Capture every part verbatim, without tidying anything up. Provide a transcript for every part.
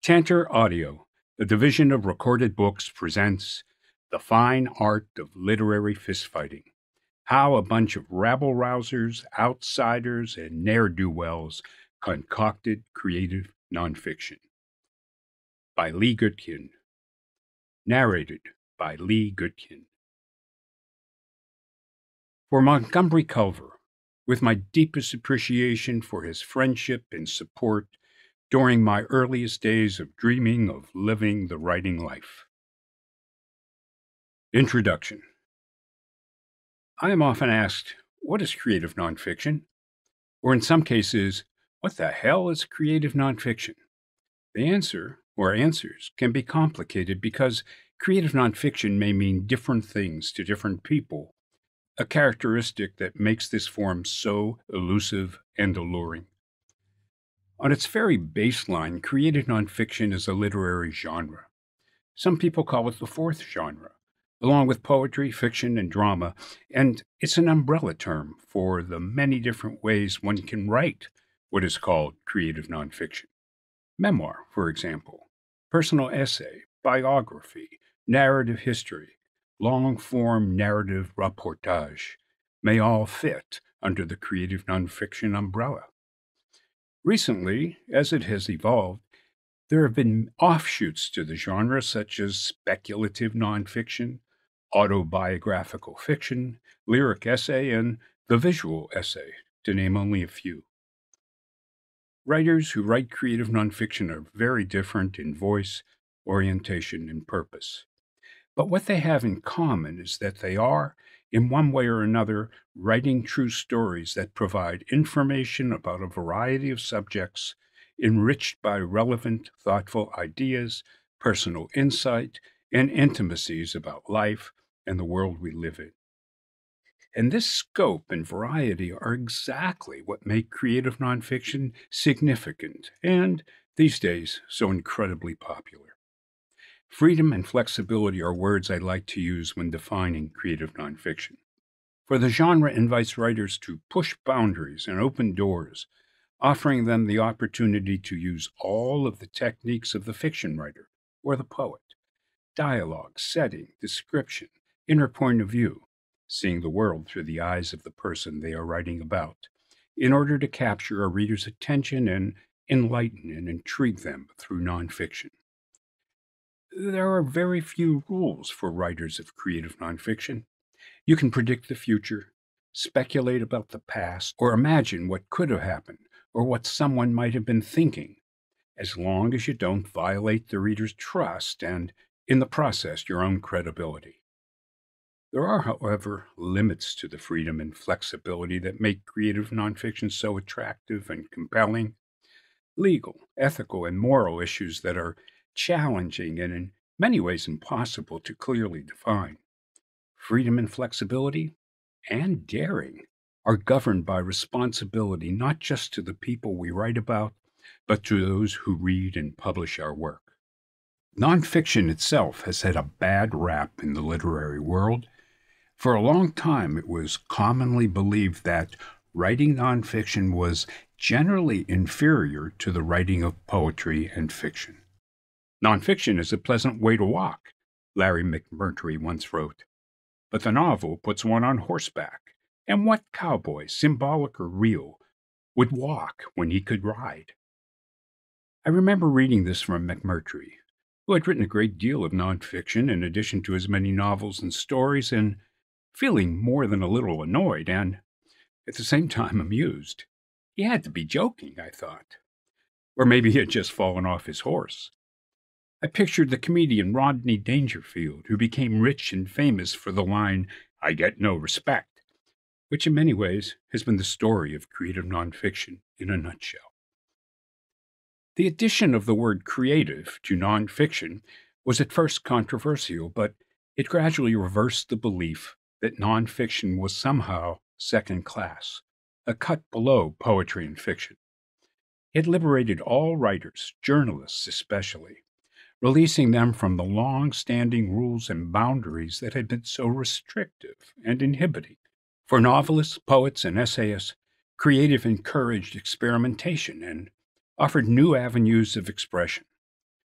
Tantor Audio, the division of recorded books, presents The Fine Art of Literary Fistfighting: How a Bunch of Rabble-Rousers, Outsiders, and Ne'er-Do-Wells Concocted Creative Nonfiction. By Lee Gutkind. Narrated by Lee Gutkind. For Montgomery Culver, with my deepest appreciation for his friendship and support during my earliest days of dreaming of living the writing life. Introduction. I am often asked, what is creative nonfiction? Or in some cases, what the hell is creative nonfiction? The answer, or answers, can be complicated because creative nonfiction may mean different things to different people, a characteristic that makes this form so elusive and alluring. On its very baseline, creative nonfiction is a literary genre. Some people call it the fourth genre, along with poetry, fiction, and drama, and it's an umbrella term for the many different ways one can write what is called creative nonfiction. Memoir, for example, personal essay, biography, narrative history, long-form narrative reportage may all fit under the creative nonfiction umbrella. Recently, as it has evolved, there have been offshoots to the genre such as speculative nonfiction, autobiographical fiction, lyric essay, and the visual essay, to name only a few. Writers who write creative nonfiction are very different in voice, orientation, and purpose. But what they have in common is that they are, in one way or another, writing true stories that provide information about a variety of subjects, enriched by relevant, thoughtful ideas, personal insight, and intimacies about life and the world we live in. And this scope and variety are exactly what make creative nonfiction significant and, these days, so incredibly popular. Freedom and flexibility are words I like to use when defining creative nonfiction. For the genre invites writers to push boundaries and open doors, offering them the opportunity to use all of the techniques of the fiction writer or the poet: dialogue, setting, description, inner point of view, seeing the world through the eyes of the person they are writing about, in order to capture a reader's attention and enlighten and intrigue them through nonfiction. There are very few rules for writers of creative nonfiction. You can predict the future, speculate about the past, or imagine what could have happened or what someone might have been thinking, as long as you don't violate the reader's trust and, in the process, your own credibility. There are, however, limits to the freedom and flexibility that make creative nonfiction so attractive and compelling. Legal, ethical, and moral issues that are challenging and in many ways impossible to clearly define. Freedom and flexibility, and daring, are governed by responsibility not just to the people we write about, but to those who read and publish our work. Nonfiction itself has had a bad rap in the literary world. For a long time, it was commonly believed that writing nonfiction was generally inferior to the writing of poetry and fiction. Nonfiction is a pleasant way to walk, Larry McMurtry once wrote, but the novel puts one on horseback, and what cowboy, symbolic or real, would walk when he could ride? I remember reading this from McMurtry, who had written a great deal of nonfiction in addition to his many novels and stories, and feeling more than a little annoyed and, at the same time, amused. He had to be joking, I thought. Or maybe he had just fallen off his horse. I pictured the comedian Rodney Dangerfield, who became rich and famous for the line, "I get no respect," which in many ways has been the story of creative nonfiction in a nutshell. The addition of the word creative to nonfiction was at first controversial, but it gradually reversed the belief that nonfiction was somehow second class, a cut below poetry and fiction. It liberated all writers, journalists especially, releasing them from the long-standing rules and boundaries that had been so restrictive and inhibiting. For novelists, poets, and essayists, creative encouraged experimentation and offered new avenues of expression.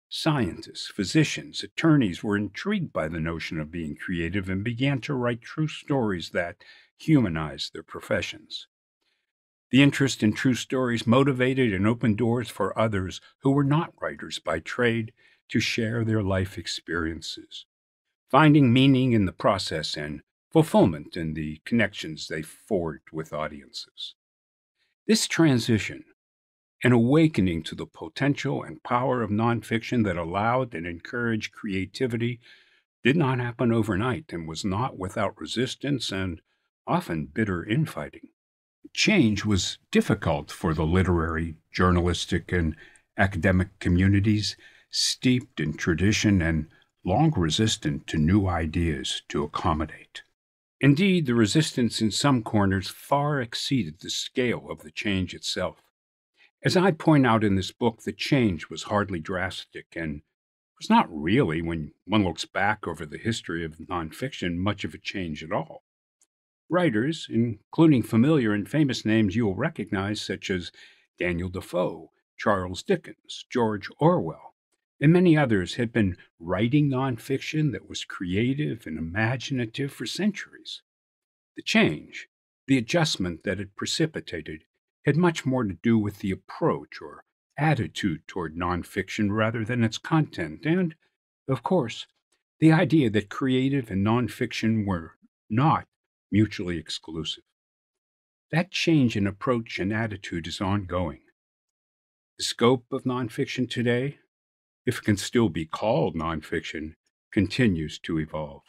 Scientists, physicians, attorneys were intrigued by the notion of being creative and began to write true stories that humanized their professions. The interest in true stories motivated and opened doors for others who were not writers by trade to share their life experiences, finding meaning in the process and fulfillment in the connections they forged with audiences. This transition, an awakening to the potential and power of nonfiction that allowed and encouraged creativity, did not happen overnight and was not without resistance and often bitter infighting. Change was difficult for the literary, journalistic, and academic communities, steeped in tradition and long resistant to new ideas to accommodate. Indeed, the resistance in some corners far exceeded the scale of the change itself. As I point out in this book, the change was hardly drastic and was not really, when one looks back over the history of nonfiction, much of a change at all. Writers, including familiar and famous names you will recognize, such as Daniel Defoe, Charles Dickens, George Orwell, and many others, had been writing nonfiction that was creative and imaginative for centuries. The change, the adjustment that it precipitated, had much more to do with the approach or attitude toward nonfiction rather than its content, and, of course, the idea that creative and nonfiction were not mutually exclusive. That change in approach and attitude is ongoing. The scope of nonfiction today, if it can still be called nonfiction, continues to evolve.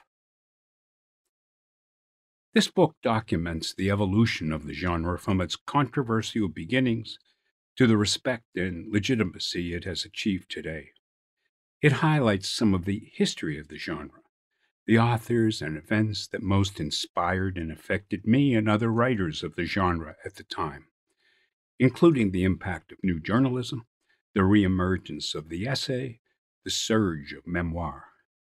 This book documents the evolution of the genre from its controversial beginnings to the respect and legitimacy it has achieved today. It highlights some of the history of the genre, the authors and events that most inspired and affected me and other writers of the genre at the time, including the impact of new journalism, the reemergence of the essay, the surge of memoir.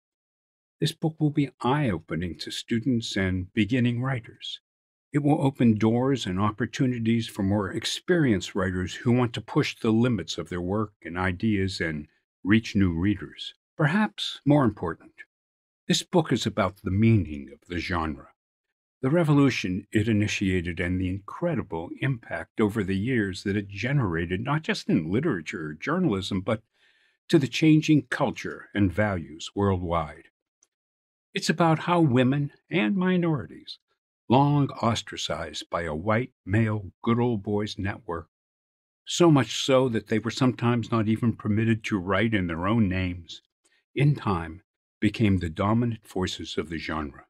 This book will be eye-opening to students and beginning writers. It will open doors and opportunities for more experienced writers who want to push the limits of their work and ideas and reach new readers. Perhaps more important, this book is about the meaning of the genre, the revolution it initiated, and the incredible impact over the years that it generated, not just in literature or journalism, but to the changing culture and values worldwide. It's about how women and minorities, long ostracized by a white male good old boys network, so much so that they were sometimes not even permitted to write in their own names, in time became the dominant forces of the genre.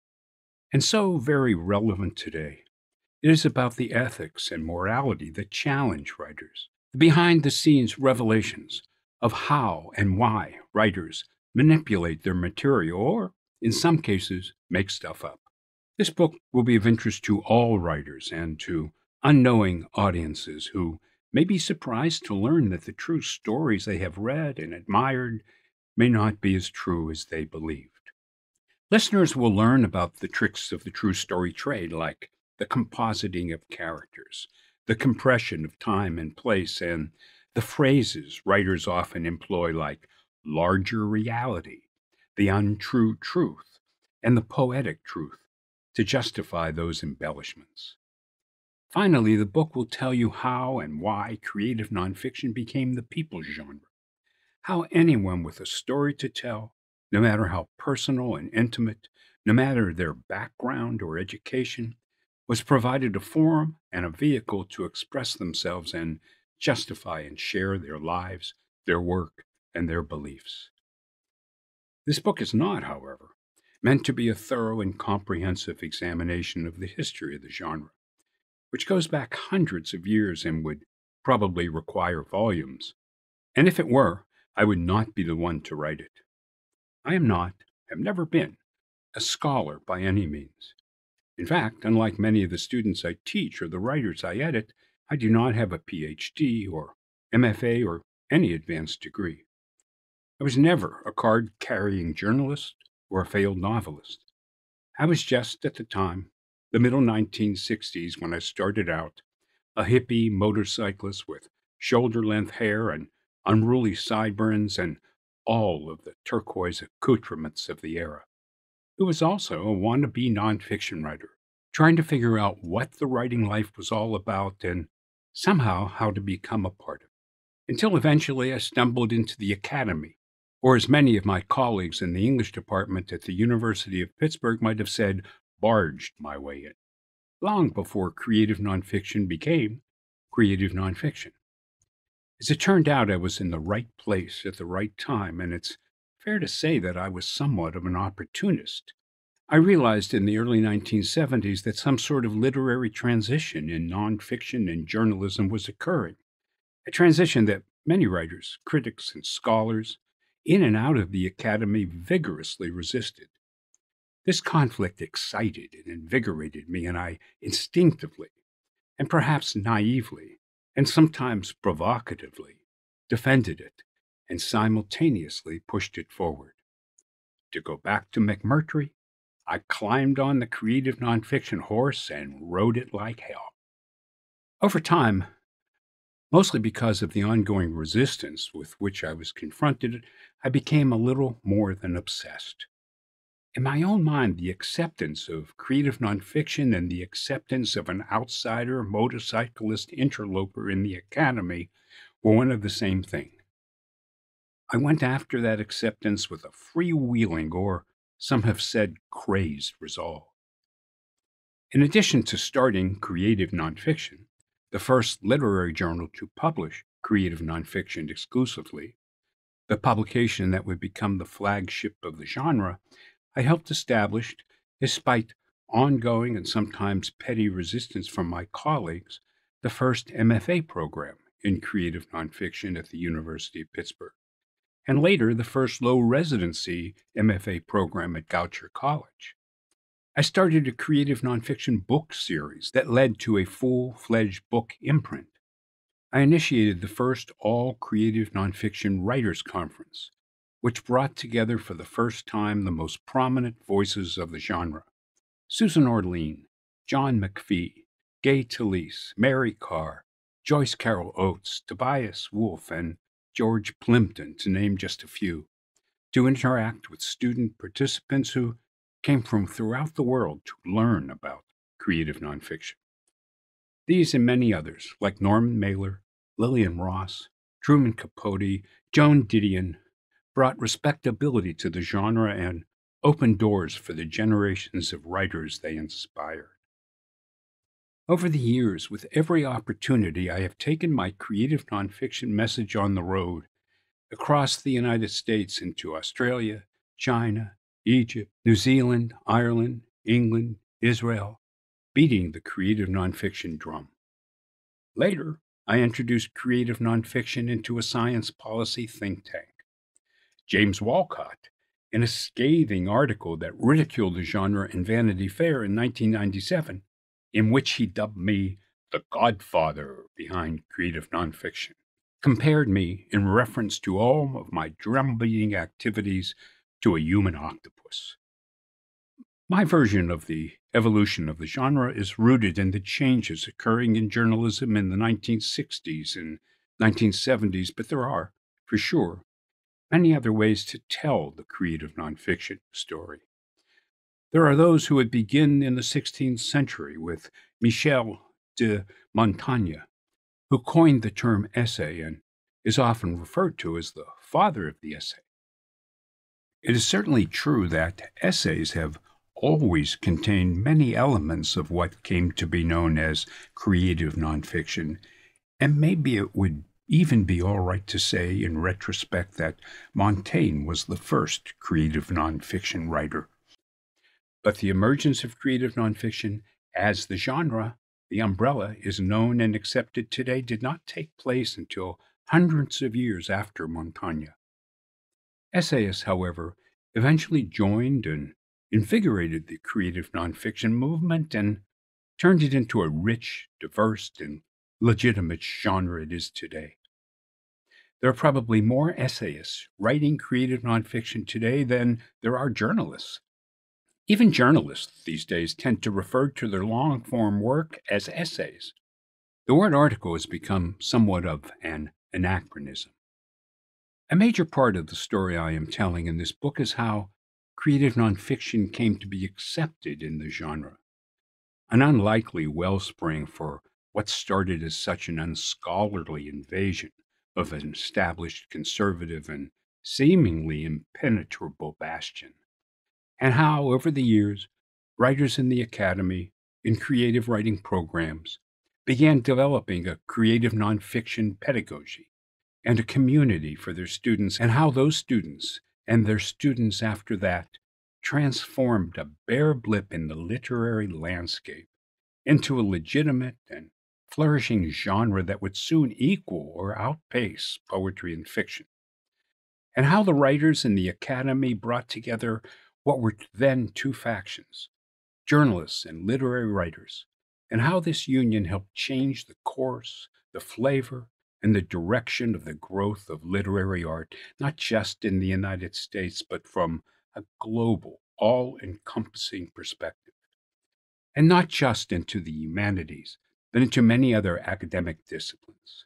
And so very relevant today, it is about the ethics and morality that challenge writers, the behind-the-scenes revelations of how and why writers manipulate their material or, in some cases, make stuff up. This book will be of interest to all writers and to unknowing audiences who may be surprised to learn that the true stories they have read and admired may not be as true as they believed. Listeners will learn about the tricks of the true story trade, like the compositing of characters, the compression of time and place, and the phrases writers often employ like larger reality, the untrue truth, and the poetic truth to justify those embellishments. Finally, the book will tell you how and why creative nonfiction became the people's genre, how anyone with a story to tell, no matter how personal and intimate, no matter their background or education, was provided a forum and a vehicle to express themselves and justify and share their lives, their work, and their beliefs. This book is not, however, meant to be a thorough and comprehensive examination of the history of the genre, which goes back hundreds of years and would probably require volumes. And if it were, I would not be the one to write it. I am not, have never been, a scholar by any means. In fact, unlike many of the students I teach or the writers I edit, I do not have a P H D or M F A or any advanced degree. I was never a card-carrying journalist or a failed novelist. I was just, at the time, the middle nineteen sixties when I started out, a hippie motorcyclist with shoulder-length hair and unruly sideburns and all of the turquoise accoutrements of the era. Who was also a wannabe nonfiction writer, trying to figure out what the writing life was all about and somehow how to become a part of it. Until eventually I stumbled into the academy, or as many of my colleagues in the English department at the University of Pittsburgh might have said, barged my way in, long before creative nonfiction became creative nonfiction. As it turned out, I was in the right place at the right time, and it's fair to say that I was somewhat of an opportunist. I realized in the early nineteen seventies that some sort of literary transition in nonfiction and journalism was occurring, a transition that many writers, critics, and scholars in and out of the academy vigorously resisted. This conflict excited and invigorated me, and I instinctively, and perhaps naively, and sometimes provocatively, defended it and simultaneously pushed it forward. To go back to McMurtry, I climbed on the creative nonfiction horse and rode it like hell. Over time, mostly because of the ongoing resistance with which I was confronted, I became a little more than obsessed. In my own mind, the acceptance of creative nonfiction and the acceptance of an outsider motorcyclist interloper in the academy were one of the same thing. I went after that acceptance with a freewheeling, or some have said crazed, resolve. In addition to starting Creative Nonfiction, the first literary journal to publish creative nonfiction exclusively, the publication that would become the flagship of the genre, I helped establish, despite ongoing and sometimes petty resistance from my colleagues, the first M F A program in creative nonfiction at the University of Pittsburgh, and later the first low residency M F A program at Goucher College. I started a creative nonfiction book series that led to a full-fledged book imprint. I initiated the first all-creative nonfiction writers' conference, which brought together for the first time the most prominent voices of the genre: Susan Orlean, John McPhee, Gay Talese, Mary Carr, Joyce Carol Oates, Tobias Wolfe, and George Plimpton, to name just a few, to interact with student participants who came from throughout the world to learn about creative nonfiction. These and many others, like Norman Mailer, Lillian Ross, Truman Capote, Joan Didion, brought respectability to the genre and opened doors for the generations of writers they inspired. Over the years, with every opportunity, I have taken my creative nonfiction message on the road, across the United States into Australia, China, Egypt, New Zealand, Ireland, England, Israel, beating the creative nonfiction drum. Later, I introduced creative nonfiction into a science policy think tank. James Walcott, in a scathing article that ridiculed the genre in Vanity Fair in nineteen ninety-seven, in which he dubbed me the godfather behind creative nonfiction, compared me, in reference to all of my drumbeating activities, to a human octopus. My version of the evolution of the genre is rooted in the changes occurring in journalism in the nineteen sixties and nineteen seventies, but there are, for sure, many other ways to tell the creative nonfiction story. There are those who would begin in the sixteenth century with Michel de Montaigne, who coined the term essay and is often referred to as the father of the essay. It is certainly true that essays have always contained many elements of what came to be known as creative nonfiction, and maybe it would even be all right to say in retrospect that Montaigne was the first creative nonfiction writer. But the emergence of creative nonfiction as the genre, the umbrella, is known and accepted today, did not take place until hundreds of years after Montaigne. Essayists, however, eventually joined and invigorated the creative nonfiction movement and turned it into a rich, diverse, and legitimate genre it is today. There are probably more essayists writing creative nonfiction today than there are journalists. Even journalists these days tend to refer to their long-form work as essays. The word article has become somewhat of an anachronism. A major part of the story I am telling in this book is how creative nonfiction came to be accepted in the genre, an unlikely wellspring for what started as such an unscholarly invasion of an established conservative and seemingly impenetrable bastion, and how, over the years, writers in the academy, in creative writing programs, began developing a creative nonfiction pedagogy and a community for their students, and how those students and their students after that transformed a bare blip in the literary landscape into a legitimate and flourishing genre that would soon equal or outpace poetry and fiction, and how the writers in the academy brought together what were then two factions, journalists and literary writers, and how this union helped change the course, the flavor, and the direction of the growth of literary art, not just in the United States, but from a global, all-encompassing perspective, and not just into the humanities, but into many other academic disciplines.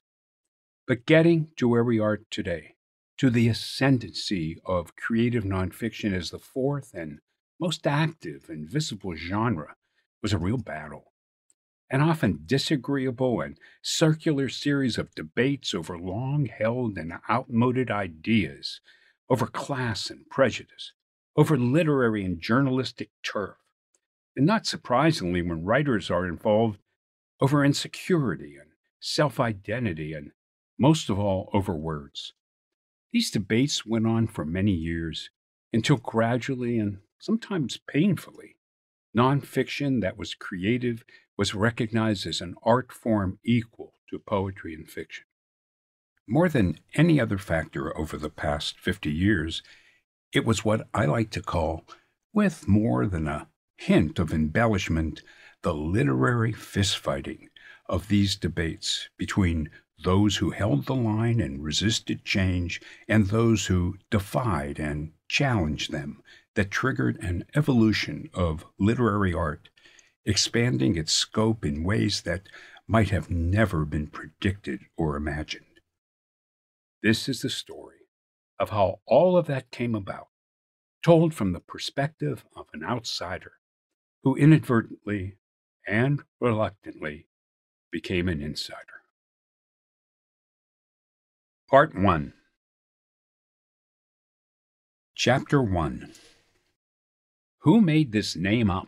But getting to where we are today, to the ascendancy of creative nonfiction as the fourth and most active and visible genre, was a real battle, an often disagreeable and circular series of debates over long-held and outmoded ideas, over class and prejudice, over literary and journalistic turf, and not surprisingly when writers are involved, over insecurity and self-identity, and most of all, over words. These debates went on for many years until gradually and sometimes painfully, nonfiction that was creative was recognized as an art form equal to poetry and fiction. More than any other factor over the past fifty years, it was what I like to call, with more than a hint of embellishment, the literary fistfighting of these debates between those who held the line and resisted change and those who defied and challenged them, that triggered an evolution of literary art, expanding its scope in ways that might have never been predicted or imagined. This is the story of how all of that came about, told from the perspective of an outsider who inadvertently and reluctantly became an insider. Part one. Chapter one. Who made this name up?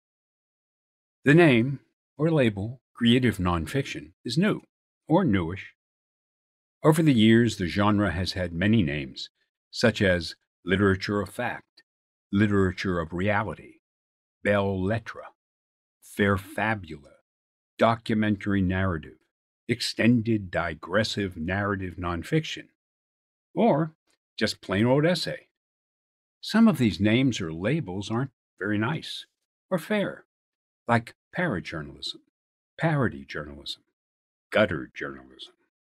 The name, or label, creative nonfiction, is new, or newish. Over the years, the genre has had many names, such as literature of fact, literature of reality, belles lettres, fair fabula, documentary narrative, extended digressive narrative nonfiction, or just plain old essay. Some of these names or labels aren't very nice or fair, like parajournalism, parody journalism, gutter journalism.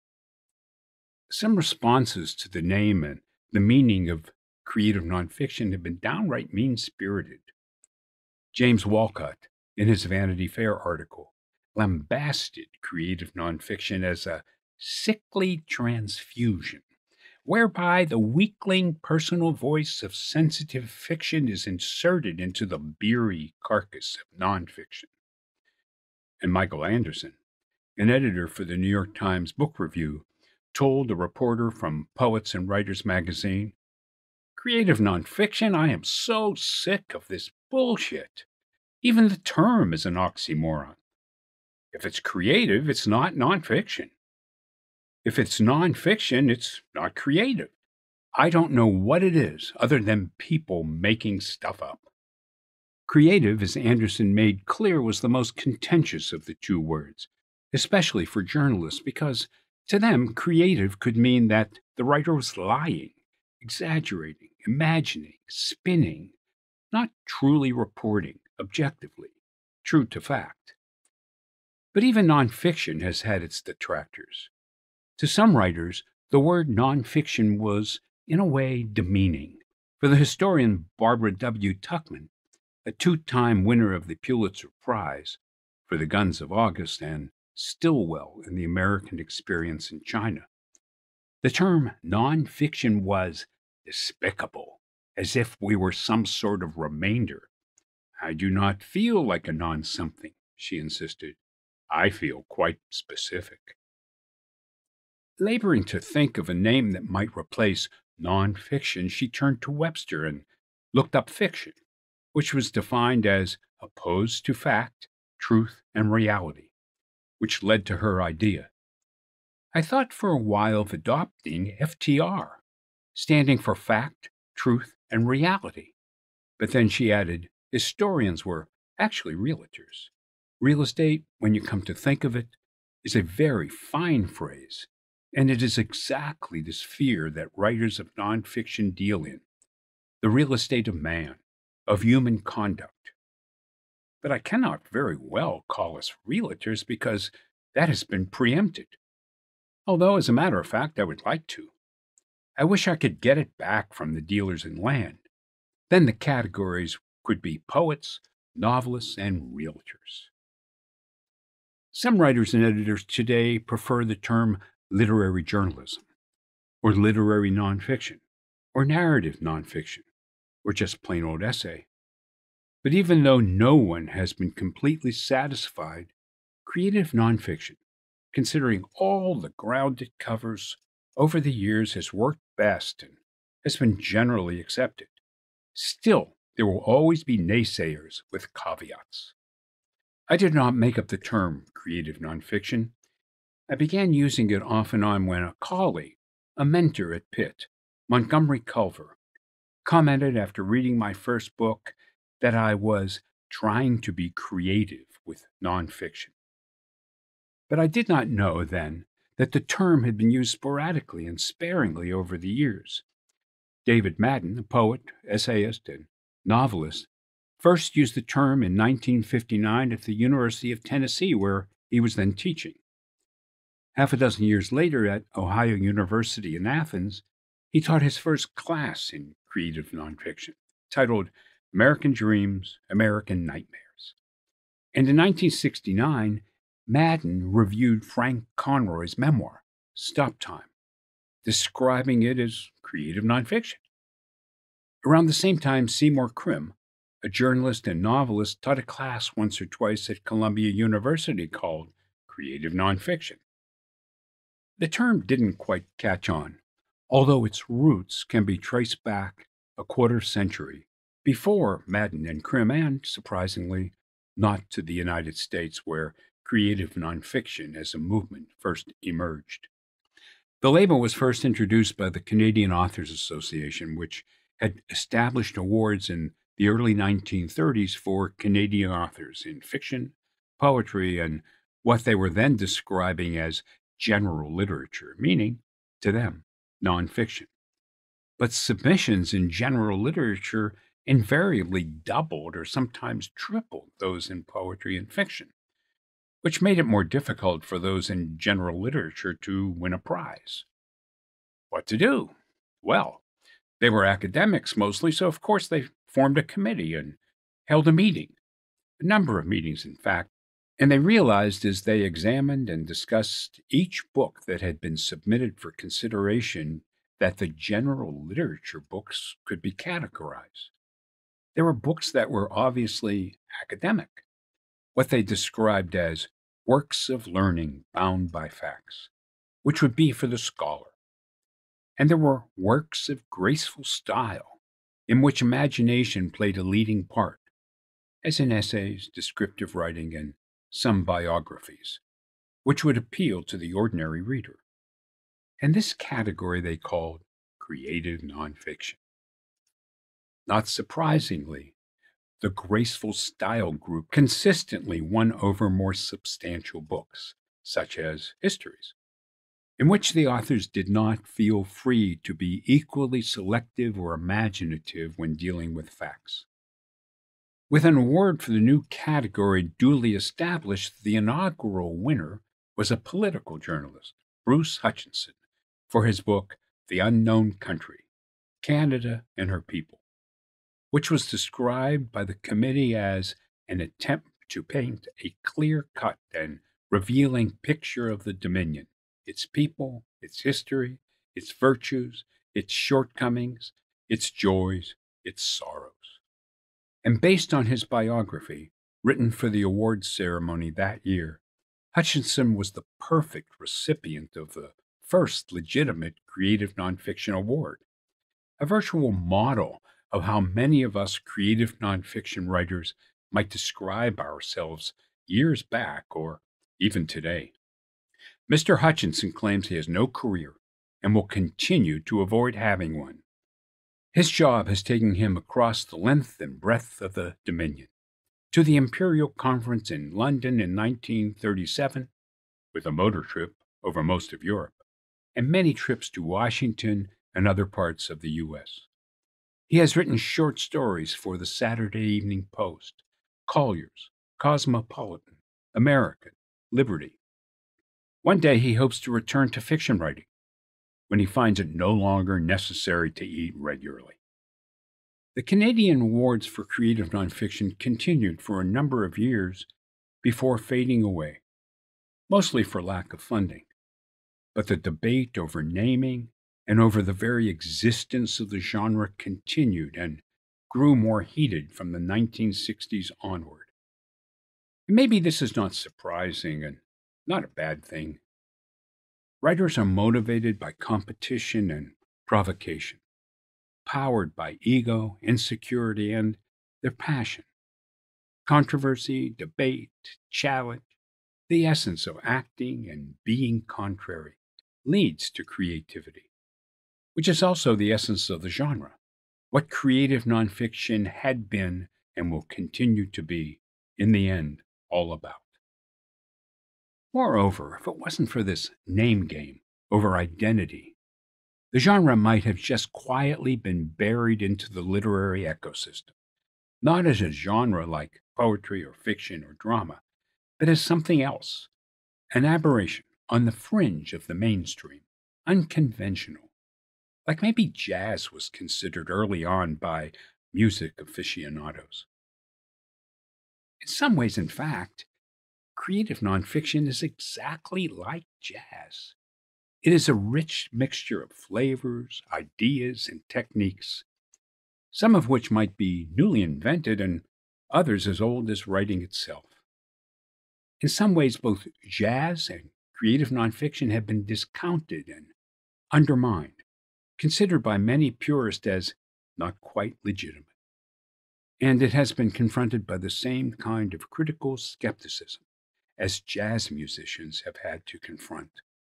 Some responses to the name and the meaning of creative nonfiction have been downright mean-spirited. James Walcott, in his Vanity Fair article, lambasted creative nonfiction as a sickly transfusion, whereby the weakling personal voice of sensitive fiction is inserted into the beery carcass of nonfiction. And Michael Anderson, an editor for the New York Times Book Review, told a reporter from Poets and Writers magazine, "Creative nonfiction, I am so sick of this bullshit. Even the term is an oxymoron. If it's creative, it's not nonfiction. If it's nonfiction, it's not creative. I don't know what it is other than people making stuff up." Creative, as Anderson made clear, was the most contentious of the two words, especially for journalists, because to them, creative could mean that the writer was lying, exaggerating, imagining, spinning, not truly reporting, objectively, true to fact. But even nonfiction has had its detractors. To some writers, the word nonfiction was, in a way, demeaning. For the historian Barbara W. Tuchman, a two-time winner of the Pulitzer Prize for The Guns of August and Stillwell in the American Experience in China, The term nonfiction was despicable, as if we were some sort of remainder. I do not feel like a non-something, she insisted. I feel quite specific. Laboring to think of a name that might replace nonfiction, she turned to Webster and looked up fiction, which was defined as opposed to fact, truth, and reality, which led to her idea. I thought for a while of adopting F T R, standing for fact, truth, and reality. But then she added, historians were actually realtors. Real estate, when you come to think of it, is a very fine phrase, and it is exactly the sphere that writers of nonfiction deal in, the real estate of man, of human conduct. But I cannot very well call us realtors because that has been preempted. Although, as a matter of fact, I would like to. I wish I could get it back from the dealers in land. Then the categories could be poets, novelists, and realtors. Some writers and editors today prefer the term literary journalism, or literary nonfiction, or narrative nonfiction, or just plain old essay. But even though no one has been completely satisfied, creative nonfiction, considering all the ground it covers over the years, has worked best and has been generally accepted. Still, there will always be naysayers with caveats. I did not make up the term creative nonfiction. I began using it off and on when a colleague, a mentor at Pitt, Montgomery Culver, commented after reading my first book that I was trying to be creative with nonfiction. But I did not know then that the term had been used sporadically and sparingly over the years. David Madden, a poet, essayist, and novelist, first used the term in nineteen fifty-nine at the University of Tennessee, where he was then teaching. Half a dozen years later at Ohio University in Athens, he taught his first class in creative nonfiction, titled American Dreams, American Nightmares. And in nineteen sixty-nine, Madden reviewed Frank Conroy's memoir, Stop Time, describing it as creative nonfiction. Around the same time, Seymour Krim, a journalist and novelist, taught a class once or twice at Columbia University called creative nonfiction. The term didn't quite catch on, although its roots can be traced back a quarter century before Madden and Krim, and, surprisingly, not to the United States, where creative nonfiction as a movement first emerged. The label was first introduced by the Canadian Authors Association, which had established awards in the early nineteen thirties for Canadian authors in fiction, poetry, and what they were then describing as general literature, meaning, to them, nonfiction. But submissions in general literature invariably doubled or sometimes tripled those in poetry and fiction, which made it more difficult for those in general literature to win a prize. What to do? Well, they were academics mostly, so of course they formed a committee and held a meeting, a number of meetings, in fact, and they realized as they examined and discussed each book that had been submitted for consideration that the general literature books could be categorized. There were books that were obviously academic, what they described as works of learning bound by facts, which would be for the scholar. And there were works of graceful style, in which imagination played a leading part, as in essays, descriptive writing, and some biographies, which would appeal to the ordinary reader. And this category they called creative nonfiction. Not surprisingly, the graceful style group consistently won over more substantial books, such as histories, in which the authors did not feel free to be equally selective or imaginative when dealing with facts. With an award for the new category duly established, the inaugural winner was a political journalist, Bruce Hutchinson, for his book, The Unknown Country, Canada and Her People, which was described by the committee as an attempt to paint a clear-cut and revealing picture of the Dominion, its people, its history, its virtues, its shortcomings, its joys, its sorrows. And based on his biography, written for the awards ceremony that year, Hutchinson was the perfect recipient of the first legitimate creative nonfiction award, a virtual model of how many of us creative nonfiction writers might describe ourselves years back or even today. Mister Hutchinson claims he has no career and will continue to avoid having one. His job has taken him across the length and breadth of the Dominion, to the Imperial Conference in London in nineteen thirty-seven, with a motor trip over most of Europe, and many trips to Washington and other parts of the U S. He has written short stories for the Saturday Evening Post, Collier's, Cosmopolitan, American, Liberty. One day he hopes to return to fiction writing, when he finds it no longer necessary to eat regularly. The Canadian Awards for Creative Nonfiction continued for a number of years before fading away, mostly for lack of funding. But the debate over naming and over the very existence of the genre continued and grew more heated from the nineteen sixties onward. And maybe this is not surprising and not a bad thing. Writers are motivated by competition and provocation, powered by ego, insecurity, and their passion. Controversy, debate, challenge, the essence of acting and being contrary, leads to creativity, which is also the essence of the genre, what creative nonfiction had been and will continue to be, in the end, all about. Moreover, if it wasn't for this name game over identity, the genre might have just quietly been buried into the literary ecosystem, not as a genre like poetry or fiction or drama, but as something else, an aberration on the fringe of the mainstream, unconventional, like maybe jazz was considered early on by music aficionados. In some ways, in fact, creative nonfiction is exactly like jazz. It is a rich mixture of flavors, ideas, and techniques, some of which might be newly invented and others as old as writing itself. In some ways, both jazz and creative nonfiction have been discounted and undermined, considered by many purists as not quite legitimate. And it has been confronted by the same kind of critical skepticism as jazz musicians have had to confront.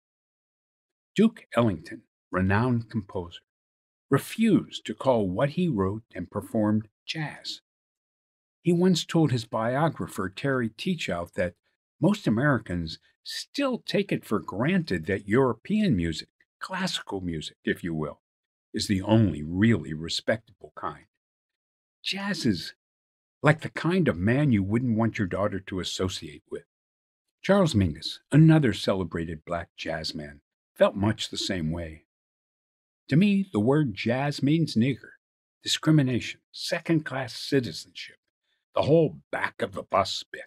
Duke Ellington, renowned composer, refused to call what he wrote and performed jazz. He once told his biographer, Terry Teachout, that most Americans still take it for granted that European music, classical music, if you will, is the only really respectable kind. Jazz is like the kind of man you wouldn't want your daughter to associate with. Charles Mingus, another celebrated black jazz man, felt much the same way. To me, the word jazz means nigger, discrimination, second-class citizenship, the whole back of the bus bit.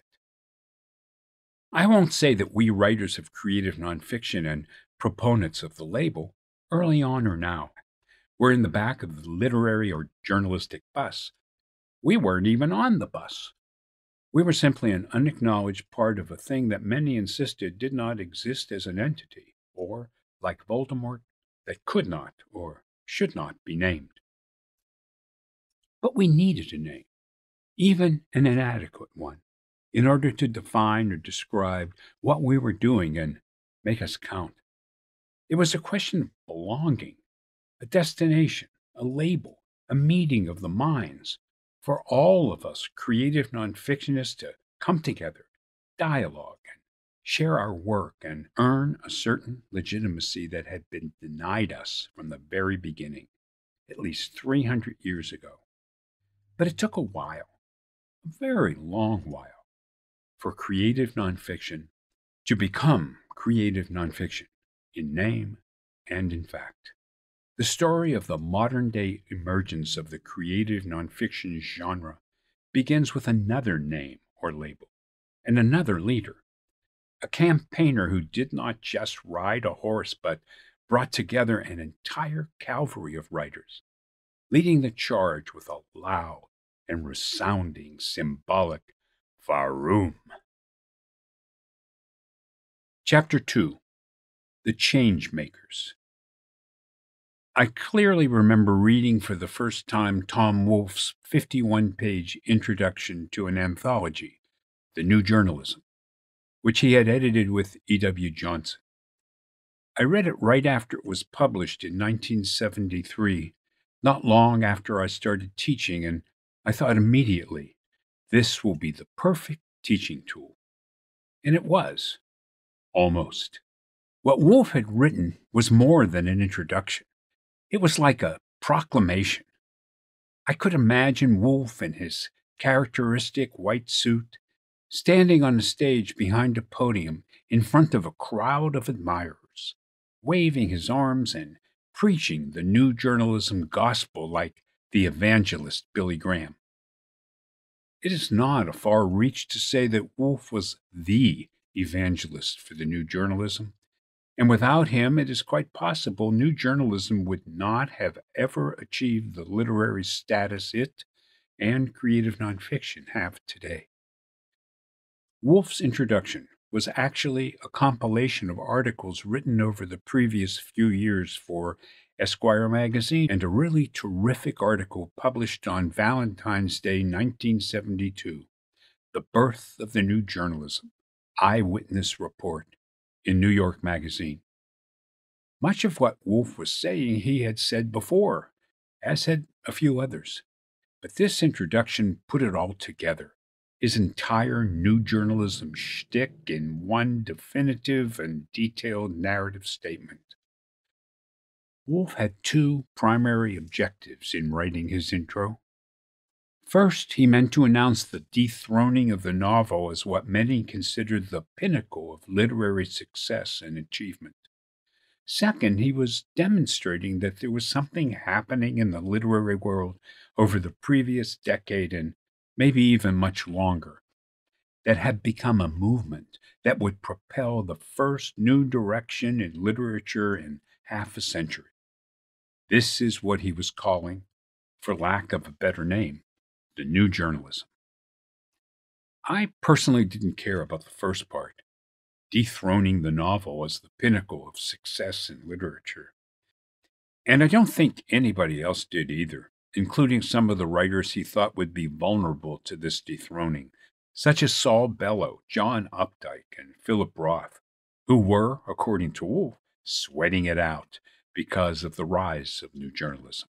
I won't say that we writers of creative nonfiction and proponents of the label, early on or now, were in the back of the literary or journalistic bus. We weren't even on the bus. We were simply an unacknowledged part of a thing that many insisted did not exist as an entity, or, like Voldemort, that could not or should not be named. But we needed a name, even an inadequate one, in order to define or describe what we were doing and make us count. It was a question of belonging, a destination, a label, a meeting of the minds, for all of us creative nonfictionists to come together, dialogue, and share our work and earn a certain legitimacy that had been denied us from the very beginning, at least three hundred years ago. But it took a while, a very long while, for creative nonfiction to become creative nonfiction in name and in fact. The story of the modern-day emergence of the creative nonfiction genre begins with another name or label and another leader, a campaigner who did not just ride a horse but brought together an entire cavalry of writers, leading the charge with a loud and resounding symbolic Farum. Chapter two. The Changemakers. I clearly remember reading for the first time Tom Wolfe's fifty-one page introduction to an anthology, The New Journalism, which he had edited with E W Johnson. I read it right after it was published in nineteen seventy-three, not long after I started teaching, and I thought immediately, this will be the perfect teaching tool. And it was, almost. What Wolfe had written was more than an introduction. It was like a proclamation. I could imagine Wolfe in his characteristic white suit, standing on a stage behind a podium in front of a crowd of admirers, waving his arms and preaching the new journalism gospel like the evangelist Billy Graham. It is not a far reach to say that Wolfe was the evangelist for the new journalism, and without him it is quite possible new journalism would not have ever achieved the literary status it and creative nonfiction have today. Wolfe's introduction was actually a compilation of articles written over the previous few years for Esquire magazine and a really terrific article published on Valentine's Day nineteen seventy-two, The Birth of the New Journalism, Eyewitness Report, in New York Magazine. Much of what Wolfe was saying he had said before, as had a few others, but this introduction put it all together, his entire new journalism shtick in one definitive and detailed narrative statement. Wolfe had two primary objectives in writing his intro. First, he meant to announce the dethroning of the novel as what many considered the pinnacle of literary success and achievement. Second, he was demonstrating that there was something happening in the literary world over the previous decade and maybe even much longer that had become a movement that would propel the first new direction in literature in half a century. This is what he was calling, for lack of a better name, the new journalism. I personally didn't care about the first part, dethroning the novel as the pinnacle of success in literature. And I don't think anybody else did either, including some of the writers he thought would be vulnerable to this dethroning, such as Saul Bellow, John Updike, and Philip Roth, who were, according to Wolfe, sweating it out because of the rise of new journalism.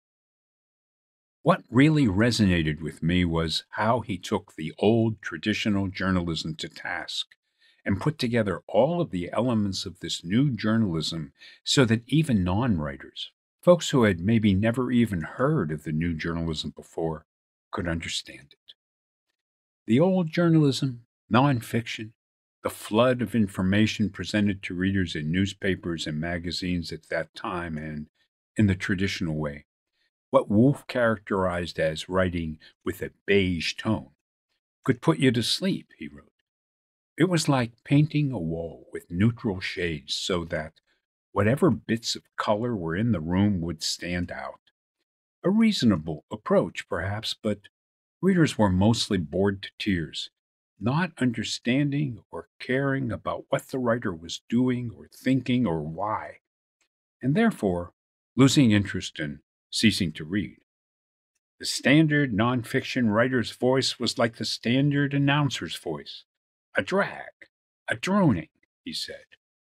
What really resonated with me was how he took the old traditional journalism to task and put together all of the elements of this new journalism so that even non-writers, folks who had maybe never even heard of the new journalism before, could understand it. The old journalism, nonfiction, the flood of information presented to readers in newspapers and magazines at that time and in the traditional way, what Wolfe characterized as writing with a beige tone, could put you to sleep, he wrote. It was like painting a wall with neutral shades so that whatever bits of color were in the room would stand out. A reasonable approach, perhaps, but readers were mostly bored to tears, not understanding or caring about what the writer was doing or thinking or why, and therefore losing interest and ceasing to read. The standard nonfiction writer's voice was like the standard announcer's voice, a drag, a droning, he said.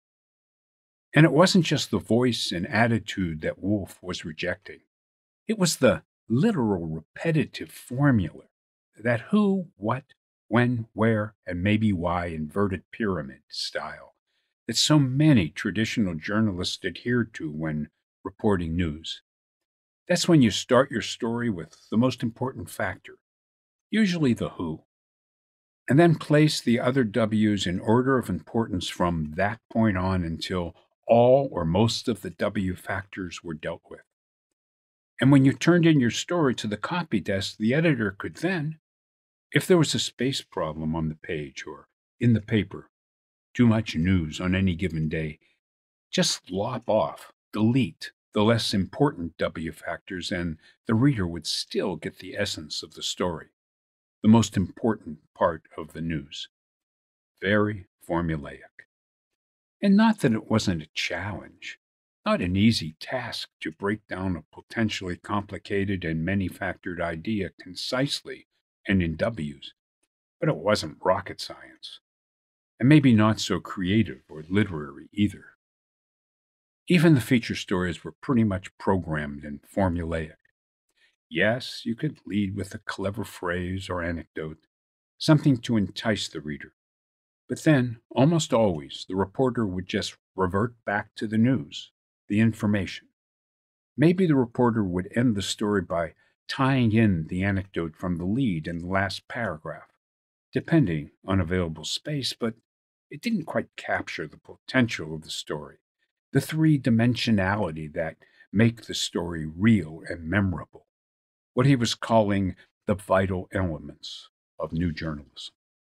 And it wasn't just the voice and attitude that Wolfe was rejecting. It was the literal repetitive formula, that who, what, when, where, and maybe why inverted pyramid style that so many traditional journalists adhered to when reporting news. That's when you start your story with the most important factor, usually the who, and then place the other W's in order of importance from that point on until all or most of the W factors were dealt with. And when you turned in your story to the copy desk, the editor could then, if there was a space problem on the page or in the paper, too much news on any given day, just lop off delete the less important W factors, and the reader would still get the essence of the story, the most important part of the news. Very formulaic. And not that it wasn't a challenge, not an easy task to break down a potentially complicated and many-factored idea concisely and in W's, but it wasn't rocket science, and maybe not so creative or literary either. Even the feature stories were pretty much programmed and formulaic. Yes, you could lead with a clever phrase or anecdote, something to entice the reader. But then, almost always, the reporter would just revert back to the news, the information. Maybe the reporter would end the story by tying in the anecdote from the lead in the last paragraph, depending on available space, but it didn't quite capture the potential of the story, the three-dimensionality that make the story real and memorable, what he was calling the vital elements of new journalism.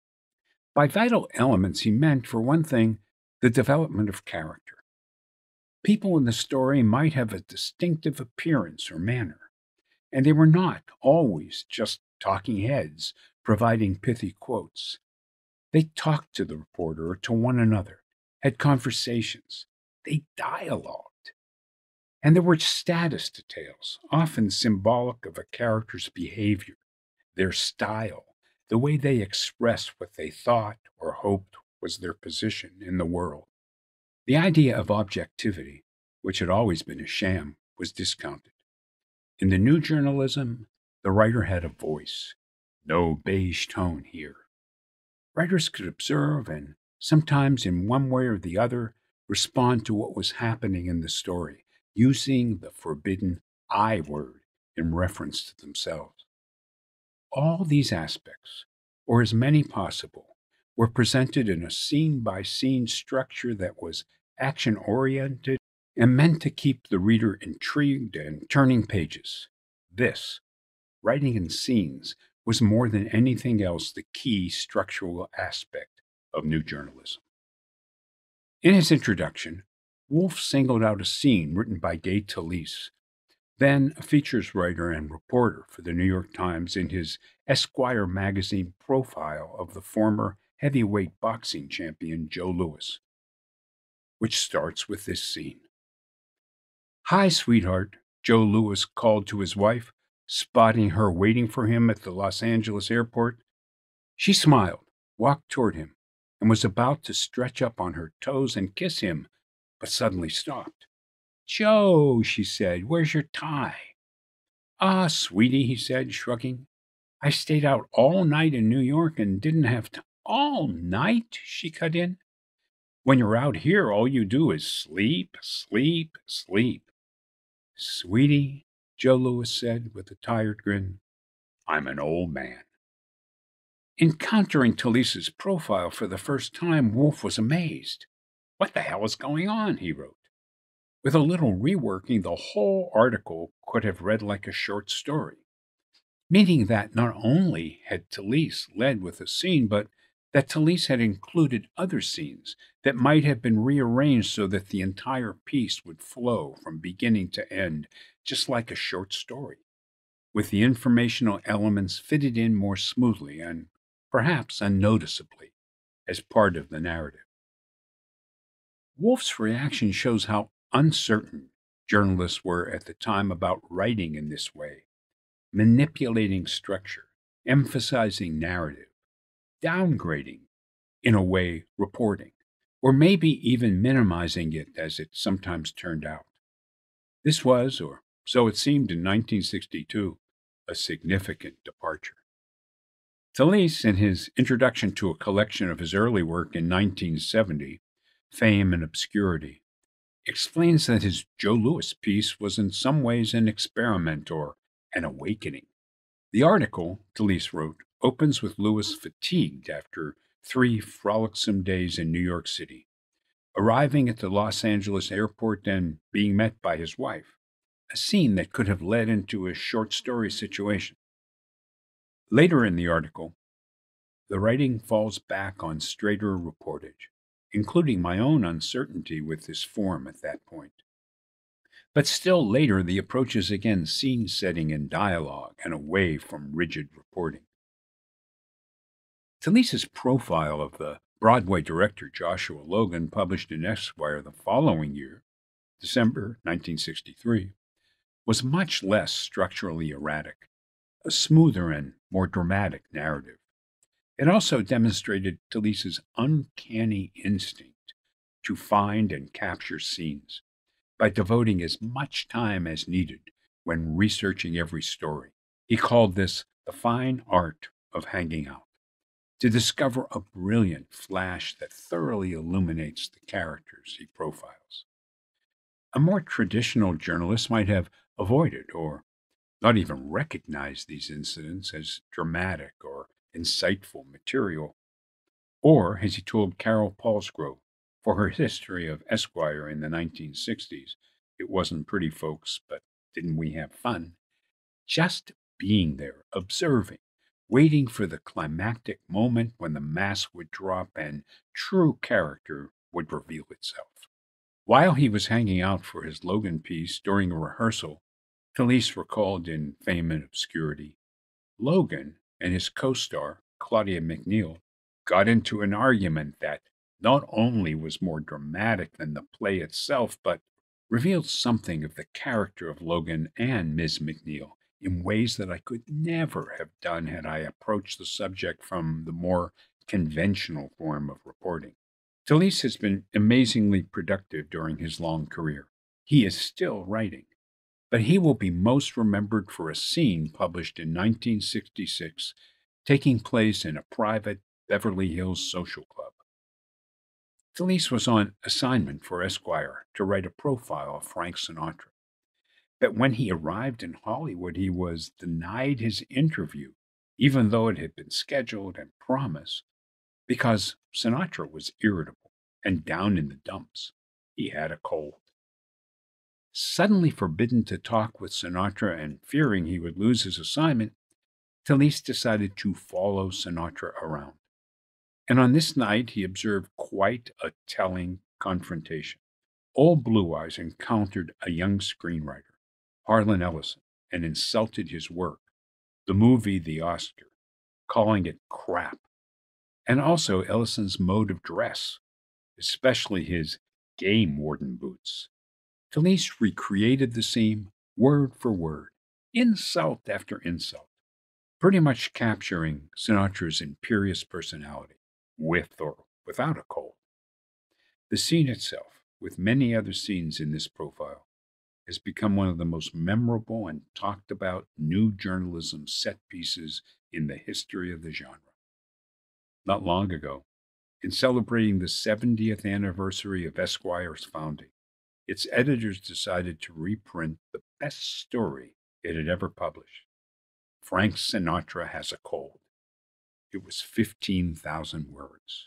By vital elements, he meant, for one thing, the development of character. People in the story might have a distinctive appearance or manner, and they were not always just talking heads providing pithy quotes. They talked to the reporter or to one another, had conversations. They dialogued. And there were status details, often symbolic of a character's behavior, their style, the way they expressed what they thought or hoped was their position in the world. The idea of objectivity, which had always been a sham, was discounted. In the new journalism, the writer had a voice. No beige tone here. Writers could observe and, sometimes in one way or the other, respond to what was happening in the story, using the forbidden I word in reference to themselves. All these aspects, or as many possible, were presented in a scene-by-scene structure that was action-oriented and meant to keep the reader intrigued and turning pages. This, writing in scenes, was more than anything else the key structural aspect of new journalism. In his introduction, Wolfe singled out a scene written by Gay Talese, then a features writer and reporter for the New York Times, in his Esquire magazine profile of the former heavyweight boxing champion Joe Louis, which starts with this scene. "Hi, sweetheart," Joe Louis called to his wife, spotting her waiting for him at the Los Angeles airport. She smiled, walked toward him, and was about to stretch up on her toes and kiss him, but suddenly stopped. "Joe," she said, "where's your tie?" "Ah, sweetie," he said, shrugging. "I stayed out all night in New York and didn't have time." "All night?" she cut in. "When you're out here, all you do is sleep, sleep, sleep." "Sweetie," Joe Louis said with a tired grin, "I'm an old man." Encountering Talese's profile for the first time, Wolfe was amazed. "What the hell is going on?" he wrote. With a little reworking, the whole article could have read like a short story, meaning that not only had Talese led with a scene, but that Talese had included other scenes that might have been rearranged so that the entire piece would flow from beginning to end, just like a short story, with the informational elements fitted in more smoothly and perhaps unnoticeably as part of the narrative. Wolfe's reaction shows how uncertain journalists were at the time about writing in this way, manipulating structure, emphasizing narrative, downgrading, in a way, reporting, or maybe even minimizing it as it sometimes turned out. This was, or so it seemed in nineteen sixty-two, a significant departure. Talese, in his introduction to a collection of his early work in nineteen seventy, Fame and Obscurity, explains that his Joe Louis piece was in some ways an experiment or an awakening. The article, Talese wrote, opens with Louis fatigued after three frolicsome days in New York City, arriving at the Los Angeles airport and being met by his wife, a scene that could have led into a short story situation. Later in the article, the writing falls back on straighter reportage, including my own uncertainty with this form at that point. But still later, the approach is again scene setting and dialogue and away from rigid reporting. Talise's profile of the Broadway director Joshua Logan, published in Esquire the following year, December nineteen sixty-three, was much less structurally erratic, a smoother and more dramatic narrative. It also demonstrated Talise's uncanny instinct to find and capture scenes by devoting as much time as needed when researching every story. He called this the fine art of hanging out, to discover a brilliant flash that thoroughly illuminates the characters he profiles. A more traditional journalist might have avoided or not even recognized these incidents as dramatic or insightful material, or, as he told Carol Paulsgrove for her history of Esquire in the nineteen sixties, it wasn't pretty, folks, but didn't we have fun? Just being there, observing, waiting for the climactic moment when the mask would drop and true character would reveal itself. While he was hanging out for his Logan piece during a rehearsal, Talise recalled in Fame and Obscurity, Logan and his co-star, Claudia McNeil, got into an argument that not only was more dramatic than the play itself, but revealed something of the character of Logan and Miz McNeil in ways that I could never have done had I approached the subject from the more conventional form of reporting. Talise has been amazingly productive during his long career. He is still writing, but he will be most remembered for a scene published in nineteen sixty-six, taking place in a private Beverly Hills social club. Talise was on assignment for Esquire to write a profile of Frank Sinatra. But when he arrived in Hollywood, he was denied his interview, even though it had been scheduled and promised, because Sinatra was irritable and down in the dumps. He had a cold. Suddenly forbidden to talk with Sinatra and fearing he would lose his assignment, Talise decided to follow Sinatra around. And on this night, he observed quite a telling confrontation. Old Blue Eyes encountered a young screenwriter, Harlan Ellison, and insulted his work, the movie The Oscar, calling it crap, and also Ellison's mode of dress, especially his game warden boots. Talise recreated the scene word for word, insult after insult, pretty much capturing Sinatra's imperious personality, with or without a cold. The scene itself, with many other scenes in this profile, has become one of the most memorable and talked about new journalism set pieces in the history of the genre. Not long ago, in celebrating the seventieth anniversary of Esquire's founding, its editors decided to reprint the best story it had ever published. Frank Sinatra Has a Cold. It was fifteen thousand words.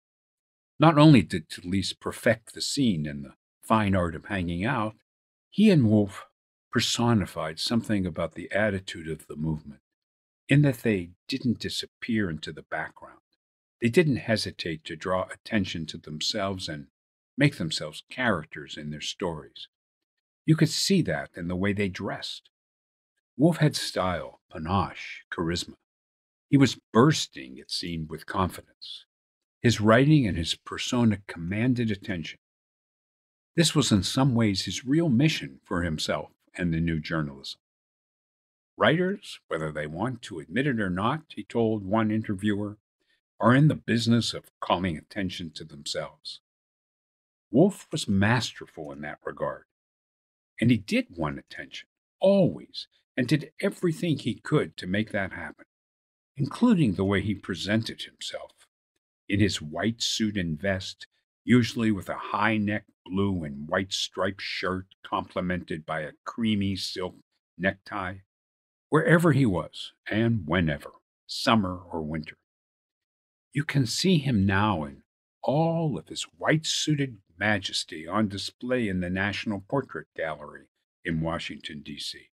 Not only did Talise perfect the scene and the fine art of hanging out, he and Wolfe personified something about the attitude of the movement, in that they didn't disappear into the background. They didn't hesitate to draw attention to themselves and make themselves characters in their stories. You could see that in the way they dressed. Wolfe had style, panache, charisma. He was bursting, it seemed, with confidence. His writing and his persona commanded attention. This was in some ways his real mission for himself and the new journalism. Writers, whether they want to admit it or not, he told one interviewer, are in the business of calling attention to themselves. Wolfe was masterful in that regard, and he did want attention, always, and did everything he could to make that happen, including the way he presented himself. In his white suit and vest, usually with a high-neck blue and white striped shirt complemented by a creamy silk necktie, wherever he was and whenever, summer or winter. You can see him now in all of his white-suited majesty on display in the National Portrait Gallery in Washington, D C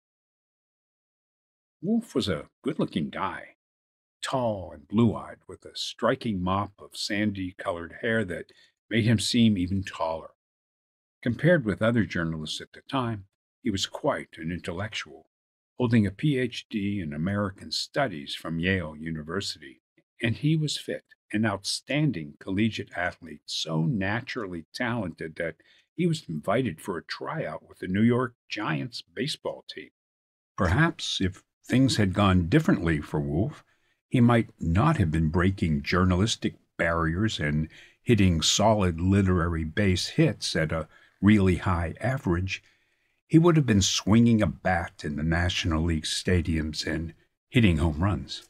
Wolfe was a good-looking guy, tall and blue-eyed, with a striking mop of sandy-colored hair that made him seem even taller. Compared with other journalists at the time, He was quite an intellectual, holding a P H D in American Studies from Yale University, and he was fit, an outstanding collegiate athlete, so naturally talented that he was invited for a tryout with the New York Giants baseball team. Perhaps if things had gone differently for Wolfe, he might not have been breaking journalistic barriers and hitting solid literary base hits at a really high average. He would have been swinging a bat in the National League stadiums and hitting home runs.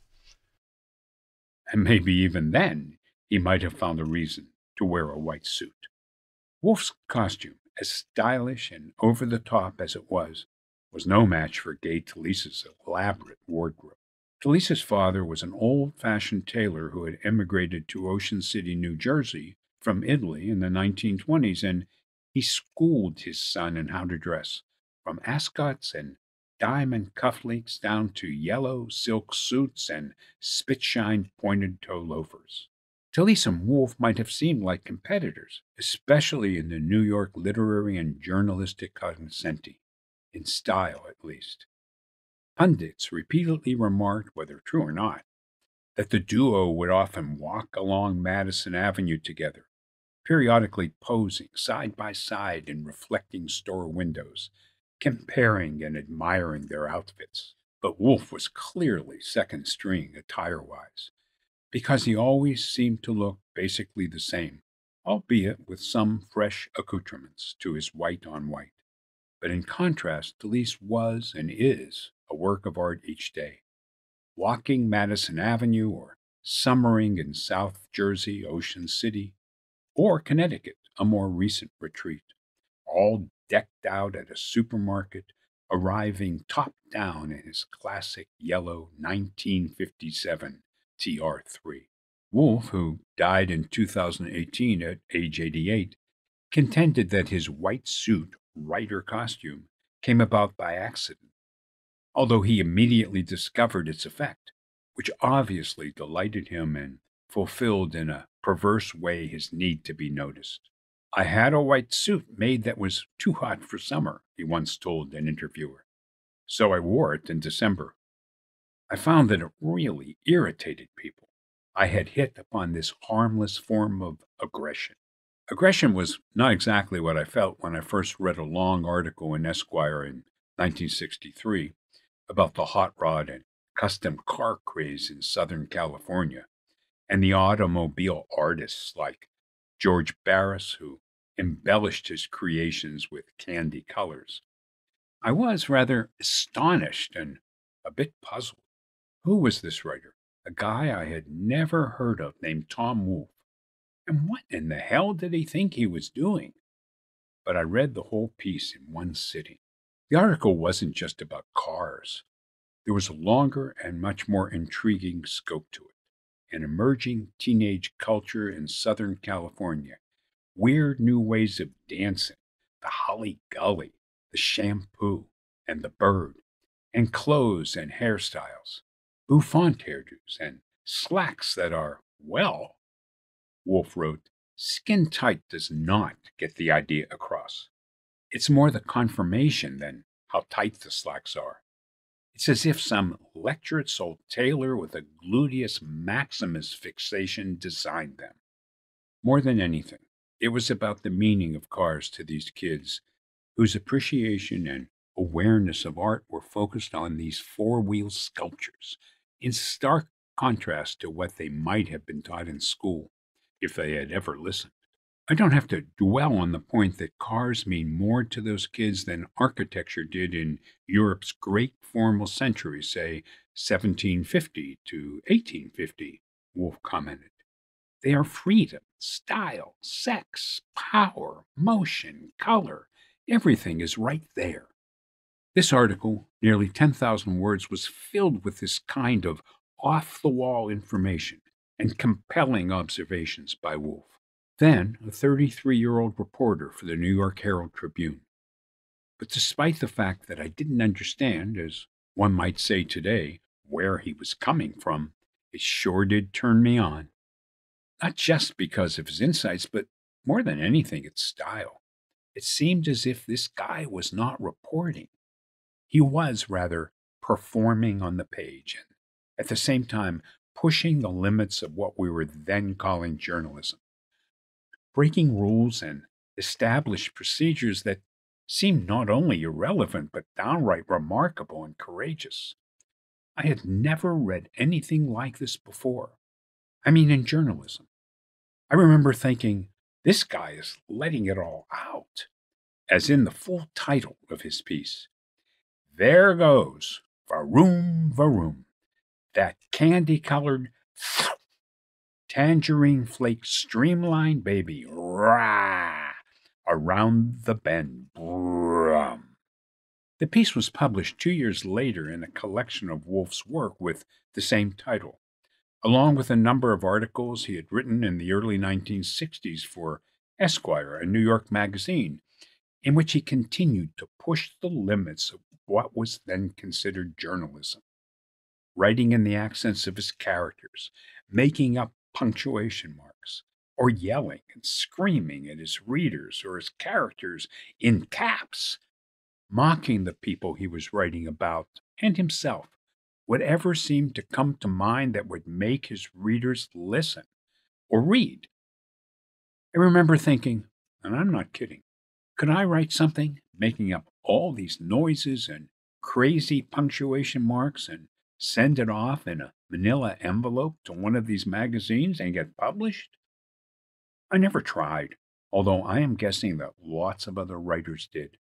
And maybe even then, he might have found a reason to wear a white suit. Wolfe's costume, as stylish and over-the-top as it was, was no match for Gay Talisa's elaborate wardrobe. Talisa's father was an old-fashioned tailor who had emigrated to Ocean City, New Jersey, from Italy in the nineteen twenties, and he schooled his son in how to dress, from ascots and diamond cufflinks down to yellow silk suits and spit-shine pointed-toe loafers. Talisa and Wolfe might have seemed like competitors, especially in the New York literary and journalistic cognoscenti, in style at least. Pundits repeatedly remarked, whether true or not, that the duo would often walk along Madison Avenue together, periodically posing side by side in reflecting store windows, comparing and admiring their outfits. But Wolfe was clearly second string attire-wise, because he always seemed to look basically the same, albeit with some fresh accoutrements to his white on white. But in contrast, Talise was and is a work of art each day, walking Madison Avenue or summering in South Jersey, Ocean City, or Connecticut, a more recent retreat, all decked out at a supermarket, arriving top down in his classic yellow nineteen fifty-seven T R three. Wolfe, who died in two thousand eighteen at age eighty-eight, contended that his white suit writer costume came about by accident, although he immediately discovered its effect, which obviously delighted him and fulfilled in a perverse way his need to be noticed. "I had a white suit made that was too hot for summer," he once told an interviewer, "so I wore it in December. I found that it really irritated people. I had hit upon this harmless form of aggression." Aggression was not exactly what I felt when I first read a long article in Esquire in nineteen sixty-three about the hot rod and custom car craze in Southern California, and the automobile artists like George Barris, who embellished his creations with candy colors. I was rather astonished and a bit puzzled. Who was this writer? A guy I had never heard of named Tom Wolfe. And what in the hell did he think he was doing? But I read the whole piece in one sitting. The article wasn't just about cars. There was a longer and much more intriguing scope to it. An emerging teenage culture in Southern California, weird new ways of dancing, the holly gully, the shampoo, and the bird, and clothes and hairstyles, bouffant hairdos, and slacks that are, well, Wolfe wrote, "Skin tight does not get the idea across. It's more the confirmation than how tight the slacks are. It's as if some lecturate old tailor with a gluteus maximus fixation designed them. More than anything, it was about the meaning of cars to these kids, whose appreciation and awareness of art were focused on these four-wheel sculptures, in stark contrast to what they might have been taught in school, if they had ever listened. I don't have to dwell on the point that cars mean more to those kids than architecture did in Europe's great formal century, say seventeen fifty to eighteen fifty, Wolfe commented. They are freedom, style, sex, power, motion, color. Everything is right there. This article, nearly ten thousand words, was filled with this kind of off-the-wall information and compelling observations by Wolfe, then a thirty-three-year-old reporter for the New York Herald Tribune. But despite the fact that I didn't understand, as one might say today, where he was coming from, it sure did turn me on. Not just because of his insights, but more than anything, its style. it seemed as if this guy was not reporting. He was, rather, performing on the page and, at the same time, pushing the limits of what we were then calling journalism, breaking rules and established procedures that seemed not only irrelevant but downright remarkable and courageous. I had never read anything like this before. I mean, in journalism. I remember thinking, this guy is letting it all out, as in the full title of his piece. There goes, varoom, varoom, that candy-colored tangerine flake streamlined baby, rah, around the bend, brum. The piece was published two years later in a collection of Wolfe's work with the same title, along with a number of articles he had written in the early nineteen sixties for Esquire, a New York magazine, in which he continued to push the limits of what was then considered journalism, writing in the accents of his characters, making up punctuation marks, or yelling and screaming at his readers or his characters in caps, mocking the people he was writing about and himself, whatever seemed to come to mind that would make his readers listen or read. I remember thinking, and I'm not kidding, could I write something making up all these noises and crazy punctuation marks and send it off in a manila envelope to one of these magazines and get published? I never tried, although I am guessing that lots of other writers did.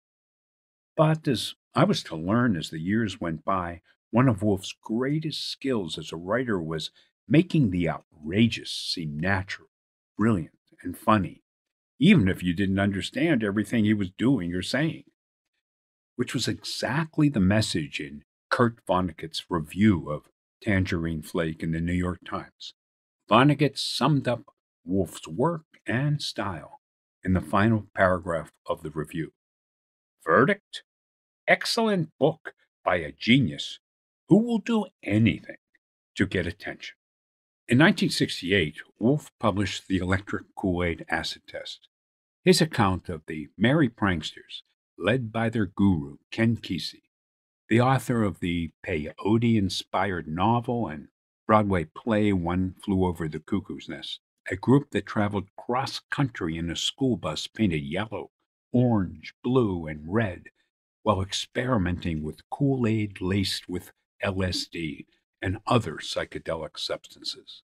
But as I was to learn as the years went by, one of Wolfe's greatest skills as a writer was making the outrageous seem natural, brilliant, and funny, even if you didn't understand everything he was doing or saying, which was exactly the message in Kurt Vonnegut's review of Tangerine Flake in the New York Times. Vonnegut summed up Wolfe's work and style in the final paragraph of the review. Verdict? Excellent book by a genius who will do anything to get attention. In nineteen sixty-eight, Wolfe published The Electric Kool-Aid Acid Test, his account of the merry pranksters led by their guru, Ken Kesey, the author of the peyote-inspired novel and Broadway play One Flew Over the Cuckoo's Nest, a group that traveled cross-country in a school bus painted yellow, orange, blue, and red while experimenting with Kool-Aid laced with L S D and other psychedelic substances.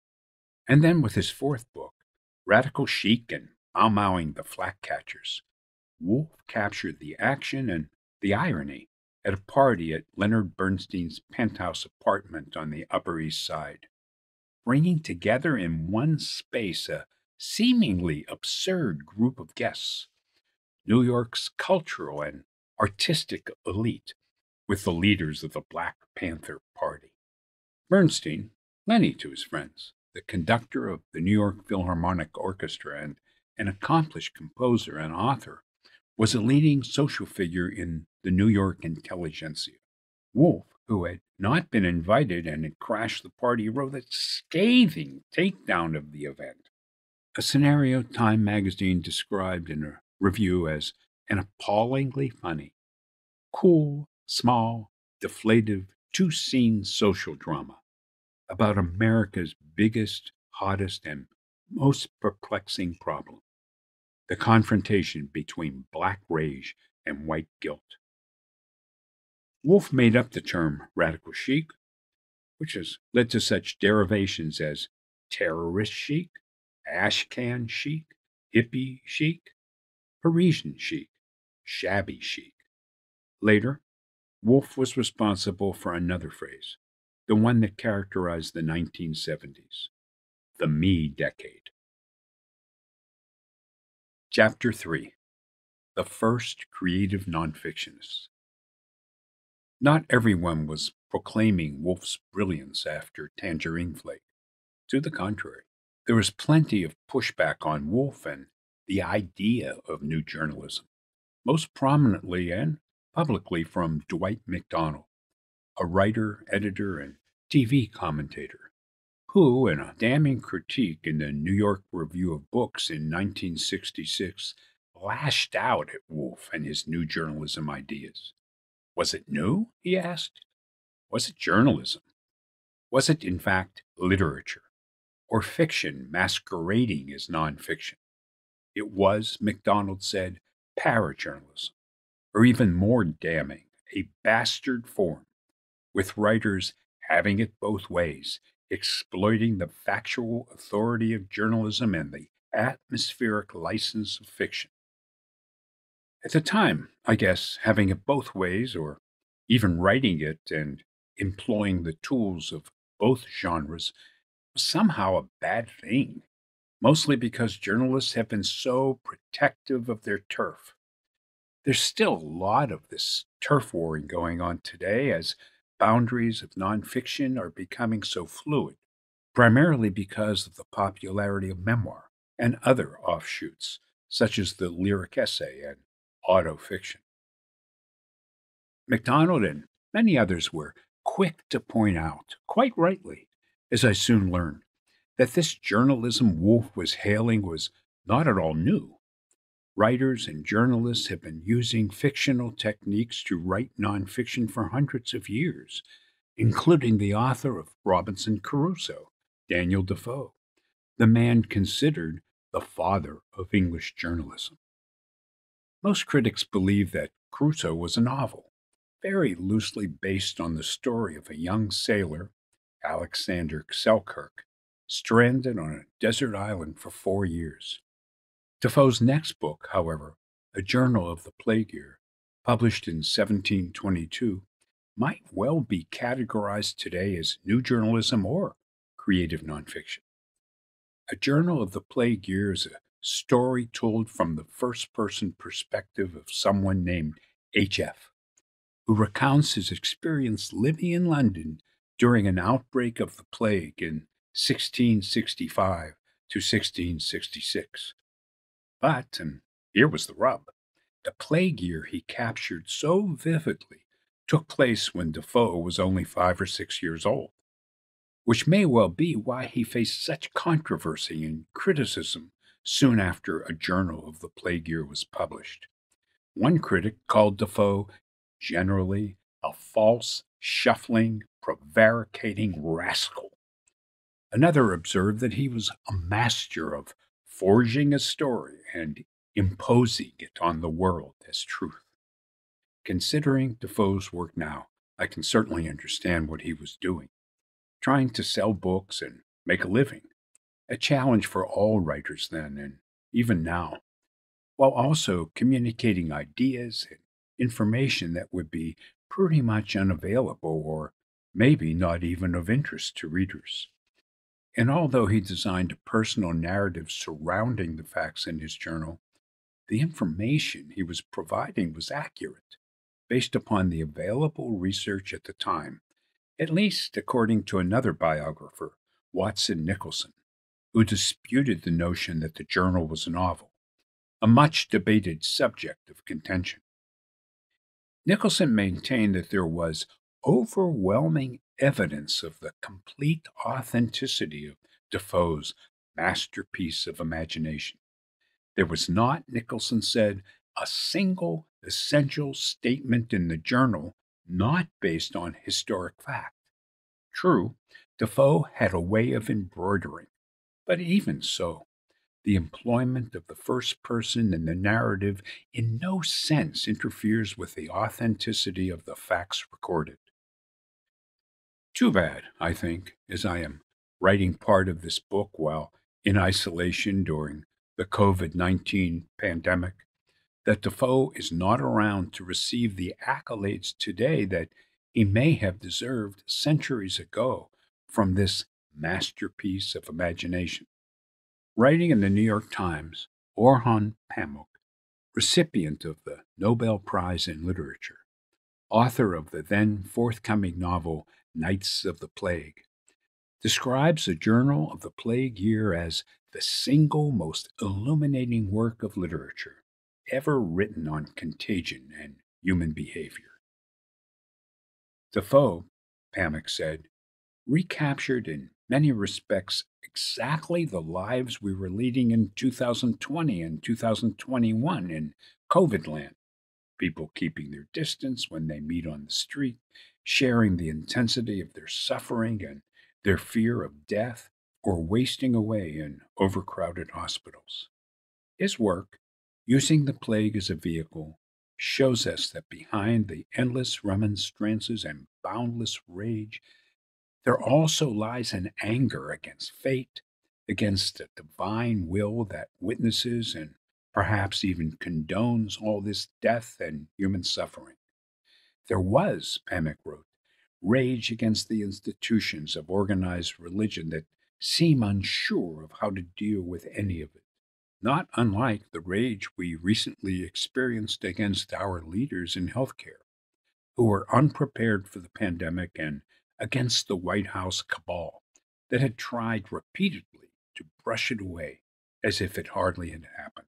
And then with his fourth book, Radical Chic and Mau-Mauing the Flatcatchers, Wolfe captured the action and the irony at a party at Leonard Bernstein's penthouse apartment on the Upper East Side, bringing together in one space a seemingly absurd group of guests, New York's cultural and artistic elite, with the leaders of the Black Panther Party. Bernstein, Lenny to his friends, the conductor of the New York Philharmonic Orchestra and an accomplished composer and author, was a leading social figure in the New York intelligentsia. Wolfe, who had not been invited and had crashed the party, wrote a scathing takedown of the event, a scenario Time magazine described in a review as an appallingly funny, cool, small, deflative, two-scene social drama about America's biggest, hottest, and most perplexing problem, the confrontation between black rage and white guilt. Wolfe made up the term radical chic, which has led to such derivations as terrorist chic, ashcan chic, hippie chic, Parisian chic, shabby chic. Later, Wolfe was responsible for another phrase, the one that characterized the nineteen seventies, the me decade. Chapter three. The First Creative Nonfictionists. Not everyone was proclaiming Wolfe's brilliance after Tangerine Flake. To the contrary, there was plenty of pushback on Wolfe and the idea of new journalism, most prominently and publicly from Dwight MacDonald, a writer, editor, and T V commentator, who, in a damning critique in the New York Review of Books in nineteen sixty-six, lashed out at Wolfe and his new journalism ideas. Was it new? He asked. Was it journalism? Was it, in fact, literature, or fiction masquerading as nonfiction? It was, MacDonald said, parajournalism, or even more damning, a bastard form, with writers having it both ways, exploiting the factual authority of journalism and the atmospheric license of fiction. At the time, I guess, having it both ways, or even writing it and employing the tools of both genres, was somehow a bad thing, mostly because journalists have been so protective of their turf. There's still a lot of this turf warring going on today as boundaries of nonfiction are becoming so fluid, primarily because of the popularity of memoir and other offshoots, such as the lyric essay and autofiction. MacDonald and many others were quick to point out, quite rightly, as I soon learned, that this journalism Wolfe was hailing was not at all new. Writers and journalists have been using fictional techniques to write nonfiction for hundreds of years, including the author of Robinson Crusoe, Daniel Defoe, the man considered the father of English journalism. Most critics believe that Crusoe was a novel, very loosely based on the story of a young sailor, Alexander Selkirk, stranded on a desert island for four years. Defoe's next book, however, A Journal of the Plague Year, published in seventeen twenty-two, might well be categorized today as new journalism or creative nonfiction. A Journal of the Plague Year is a story told from the first-person perspective of someone named H F, who recounts his experience living in London during an outbreak of the plague in sixteen sixty-five to sixteen sixty-six. But, and here was the rub, the plague year he captured so vividly took place when Defoe was only five or six years old, which may well be why he faced such controversy and criticism soon after A Journal of the Plague Year was published. One critic called Defoe generally a false, shuffling, prevaricating rascal. Another observed that he was a master of forging a story and imposing it on the world as truth. Considering Defoe's work now, I can certainly understand what he was doing, trying to sell books and make a living, a challenge for all writers then and even now, while also communicating ideas and information that would be pretty much unavailable or maybe not even of interest to readers. And although he designed a personal narrative surrounding the facts in his journal, the information he was providing was accurate, based upon the available research at the time, at least according to another biographer, Watson Nicholson, who disputed the notion that the journal was a novel, a much debated subject of contention. Nicholson maintained that there was overwhelming evidence of the complete authenticity of Defoe's masterpiece of imagination. There was not, Nicholson said, a single essential statement in the journal not based on historic fact. True, Defoe had a way of embroidering, but even so, the employment of the first person in the narrative in no sense interferes with the authenticity of the facts recorded. Too bad, I think, as I am writing part of this book while in isolation during the COVID nineteen pandemic, that Defoe is not around to receive the accolades today that he may have deserved centuries ago from this masterpiece of imagination. Writing in the New York Times, Orhan Pamuk, recipient of the Nobel Prize in Literature, author of the then forthcoming novel Nights of the Plague, describes A Journal of the Plague Year as the single most illuminating work of literature ever written on contagion and human behavior. Defoe, Pamuk said, recaptured in many respects exactly the lives we were leading in two thousand twenty and two thousand twenty-one in COVID land. People keeping their distance when they meet on the street, sharing the intensity of their suffering and their fear of death, or wasting away in overcrowded hospitals. His work, using the plague as a vehicle, shows us that behind the endless remonstrances and boundless rage, there also lies an anger against fate, against a divine will that witnesses and perhaps even condones all this death and human suffering. There was, Pamick wrote, rage against the institutions of organized religion that seem unsure of how to deal with any of it, not unlike the rage we recently experienced against our leaders in healthcare, who were unprepared for the pandemic and against the White House cabal that had tried repeatedly to brush it away as if it hardly had happened.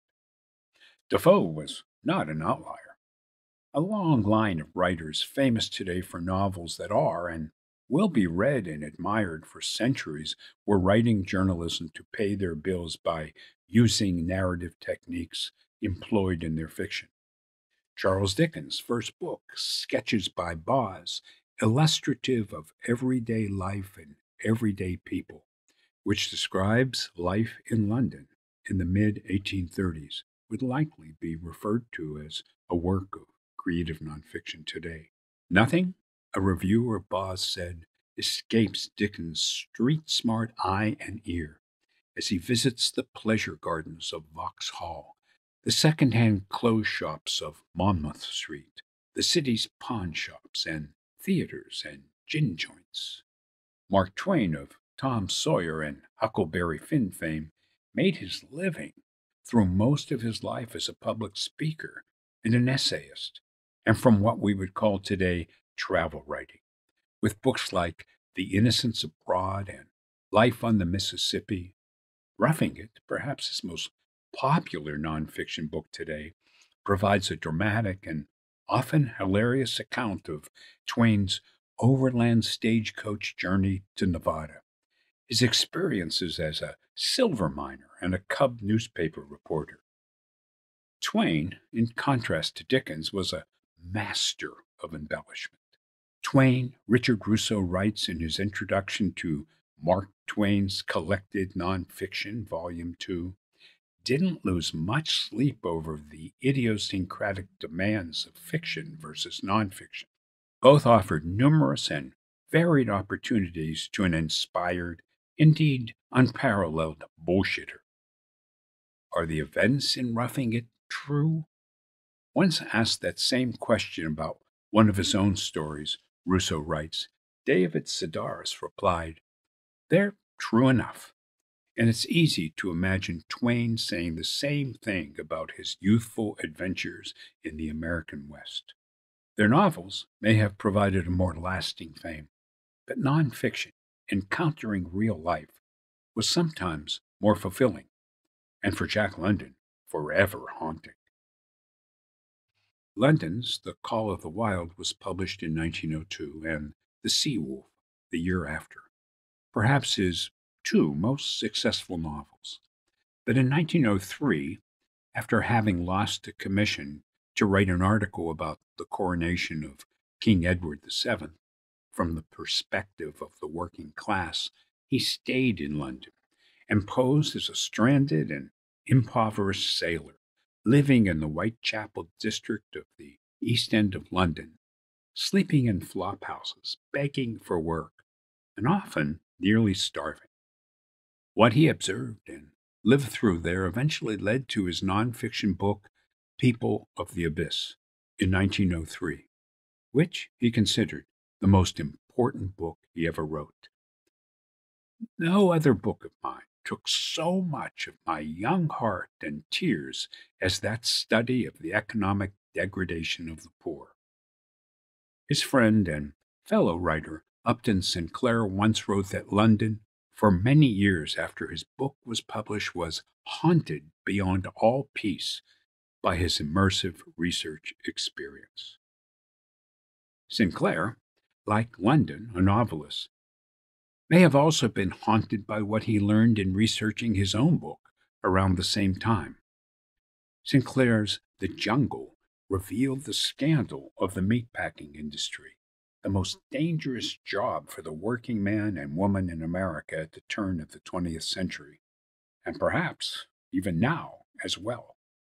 Defoe was not an outlier. A long line of writers famous today for novels that are and will be read and admired for centuries were writing journalism to pay their bills by using narrative techniques employed in their fiction. Charles Dickens' first book, Sketches by Boz, illustrative of everyday life and everyday people, which describes life in London in the mid eighteen thirties, would likely be referred to as a work of creative nonfiction today. Nothing, a reviewer of Boz said, escapes Dickens' street-smart eye and ear as he visits the pleasure gardens of Vauxhall, the second-hand clothes shops of Monmouth Street, the city's pawn shops and theaters and gin joints. Mark Twain of Tom Sawyer and Huckleberry Finn fame made his living through most of his life as a public speaker and an essayist, and from what we would call today travel writing, with books like The Innocents Abroad and Life on the Mississippi. Roughing It, perhaps his most popular nonfiction book today, provides a dramatic and often hilarious account of Twain's overland stagecoach journey to Nevada, his experiences as a silver miner and a cub newspaper reporter. Twain, in contrast to Dickens, was a master of embellishment. Twain, Richard Russo writes in his introduction to Mark Twain's Collected Nonfiction, Volume two, didn't lose much sleep over the idiosyncratic demands of fiction versus nonfiction. Both offered numerous and varied opportunities to an inspired, indeed unparalleled bullshitter. Are the events in Roughing It true? Once asked that same question about one of his own stories, Russo writes, David Sedaris replied, they're true enough. And it's easy to imagine Twain saying the same thing about his youthful adventures in the American West. Their novels may have provided a more lasting fame, but nonfiction, encountering real life, was sometimes more fulfilling, and for Jack London, forever haunting. London's The Call of the Wild was published in nineteen oh two, and The Sea Wolf the year after, perhaps his two most successful novels. But in nineteen oh three, after having lost a commission to write an article about the coronation of King Edward the Seventh from the perspective of the working class, he stayed in London and posed as a stranded and impoverished sailor living in the Whitechapel district of the East End of London, sleeping in flop houses, begging for work, and often nearly starving. What he observed and lived through there eventually led to his nonfiction book, People of the Abyss, in nineteen oh three, which he considered the most important book he ever wrote. No other book of mine took so much of my young heart and tears as that study of the economic degradation of the poor. His friend and fellow writer Upton Sinclair once wrote that London, for many years after his book was published, was haunted beyond all peace by his immersive research experience. Sinclair, like London, a novelist, may have also been haunted by what he learned in researching his own book around the same time. Sinclair's The Jungle revealed the scandal of the meatpacking industry, the most dangerous job for the working man and woman in America at the turn of the twentieth century, and perhaps even now as well.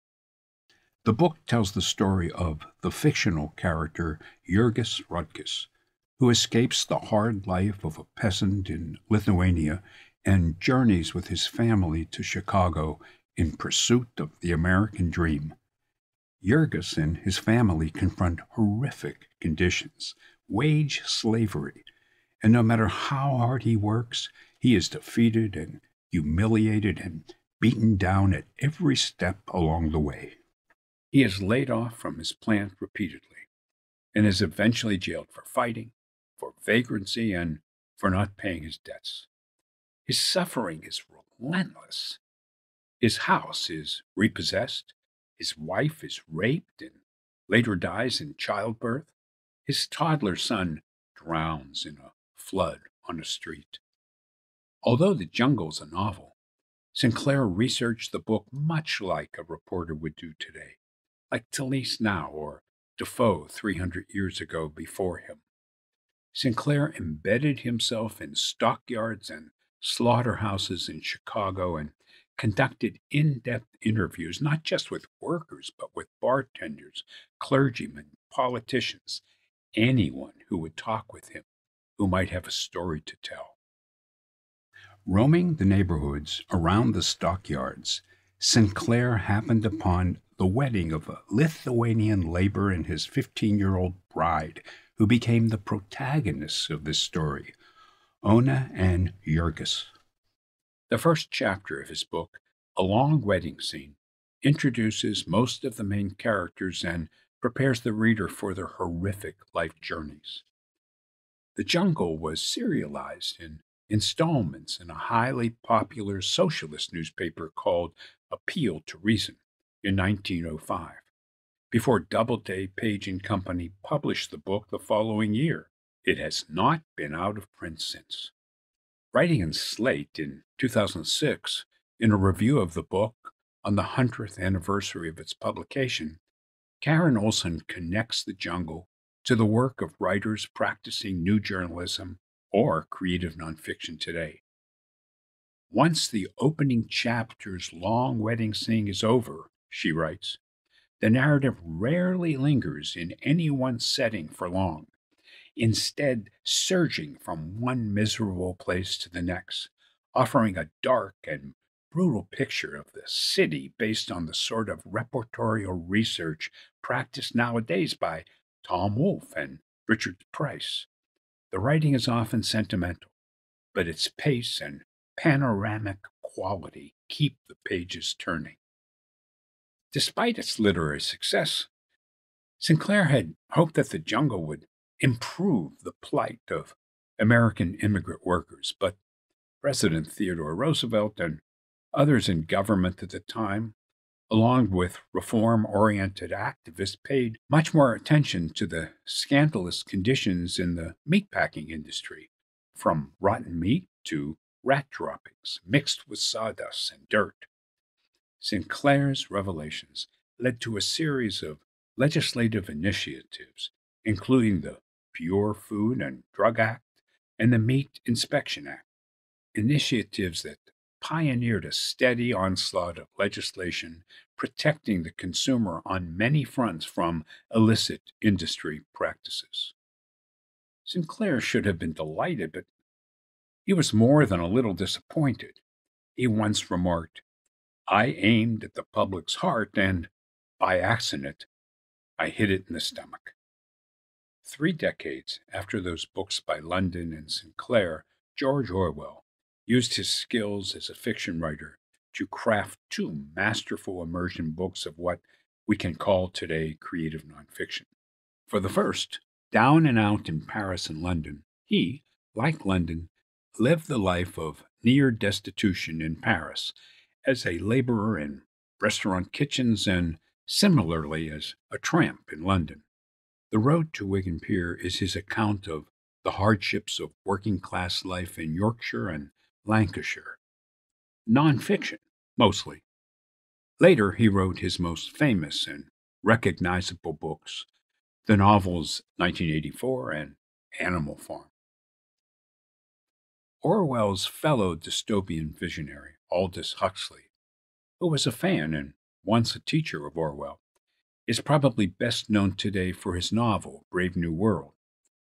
The book tells the story of the fictional character Jurgis Rudkus, who escapes the hard life of a peasant in Lithuania and journeys with his family to Chicago in pursuit of the American dream. Jurgis and his family confront horrific conditions, wage slavery, and no matter how hard he works, he is defeated and humiliated and beaten down at every step along the way. He is laid off from his plant repeatedly and is eventually jailed for fighting, for vagrancy, and for not paying his debts. His suffering is relentless. His house is repossessed, his wife is raped and later dies in childbirth, his toddler son drowns in a flood on a street. Although The Jungle is a novel, Sinclair researched the book much like a reporter would do today, like Talese now or Defoe three hundred years ago before him. Sinclair embedded himself in stockyards and slaughterhouses in Chicago and conducted in-depth interviews, not just with workers, but with bartenders, clergymen, politicians, anyone who would talk with him, who might have a story to tell. Roaming the neighborhoods around the stockyards, Sinclair happened upon the wedding of a Lithuanian laborer and his fifteen-year-old bride, who became the protagonists of this story, Ona and Jurgis. The first chapter of his book, A Long Wedding Scene, introduces most of the main characters and prepares the reader for their horrific life journeys. The Jungle was serialized in installments in a highly popular socialist newspaper called Appeal to Reason in nineteen oh five, before Doubleday, Page and Company published the book the following year. It has not been out of print since. Writing in Slate in two thousand six, in a review of the book on the hundredth anniversary of its publication, Karen Olson connects The Jungle to the work of writers practicing new journalism or creative nonfiction today. Once the opening chapter's long wedding scene is over, she writes, the narrative rarely lingers in any one setting for long, instead surging from one miserable place to the next, offering a dark and brutal picture of the city based on the sort of reportorial research practiced nowadays by Tom Wolfe and Richard Price. The writing is often sentimental, but its pace and panoramic quality keep the pages turning. Despite its literary success, Sinclair had hoped that The Jungle would improve the plight of American immigrant workers, but President Theodore Roosevelt and others in government at the time, along with reform-oriented activists, paid much more attention to the scandalous conditions in the meatpacking industry, from rotten meat to rat droppings mixed with sawdust and dirt. Sinclair's revelations led to a series of legislative initiatives, including the Pure Food and Drug Act and the Meat Inspection Act, initiatives that pioneered a steady onslaught of legislation protecting the consumer on many fronts from illicit industry practices. Sinclair should have been delighted, but he was more than a little disappointed. He once remarked, "I aimed at the public's heart, and, by accident, I hit it in the stomach." Three decades after those books by London and Sinclair, George Orwell used his skills as a fiction writer to craft two masterful immersion books of what we can call today creative nonfiction. For the first, Down and Out in Paris and London, he, like London, lived the life of near destitution in Paris as a laborer in restaurant kitchens and similarly as a tramp in London. The Road to Wigan Pier is his account of the hardships of working class life in Yorkshire and Lancashire. Nonfiction, mostly. Later, he wrote his most famous and recognizable books, the novels nineteen eighty-four and Animal Farm. Orwell's fellow dystopian visionary, Aldous Huxley, who was a fan and once a teacher of Orwell, is probably best known today for his novel, Brave New World.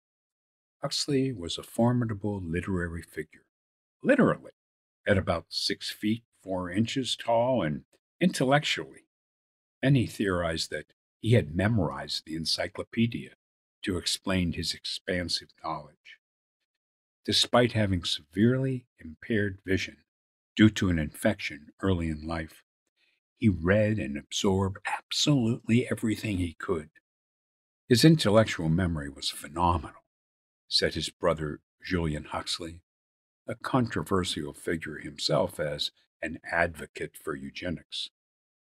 Huxley was a formidable literary figure, literally, at about six feet four inches tall and intellectually. And he theorized that he had memorized the encyclopedia to explain his expansive knowledge. Despite having severely impaired vision due to an infection early in life, he read and absorbed absolutely everything he could. His intellectual memory was phenomenal, said his brother Julian Huxley, a controversial figure himself as an advocate for eugenics.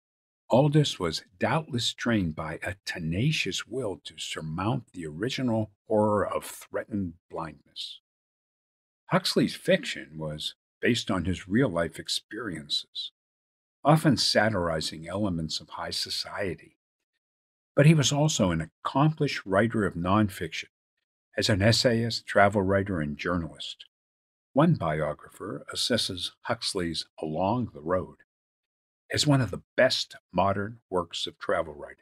Aldous was doubtless trained by a tenacious will to surmount the original horror of threatened blindness. Huxley's fiction was based on his real-life experiences, often satirizing elements of high society. But he was also an accomplished writer of nonfiction, as an essayist, travel writer, and journalist. One biographer assesses Huxley's Along the Road as one of the best modern works of travel writing.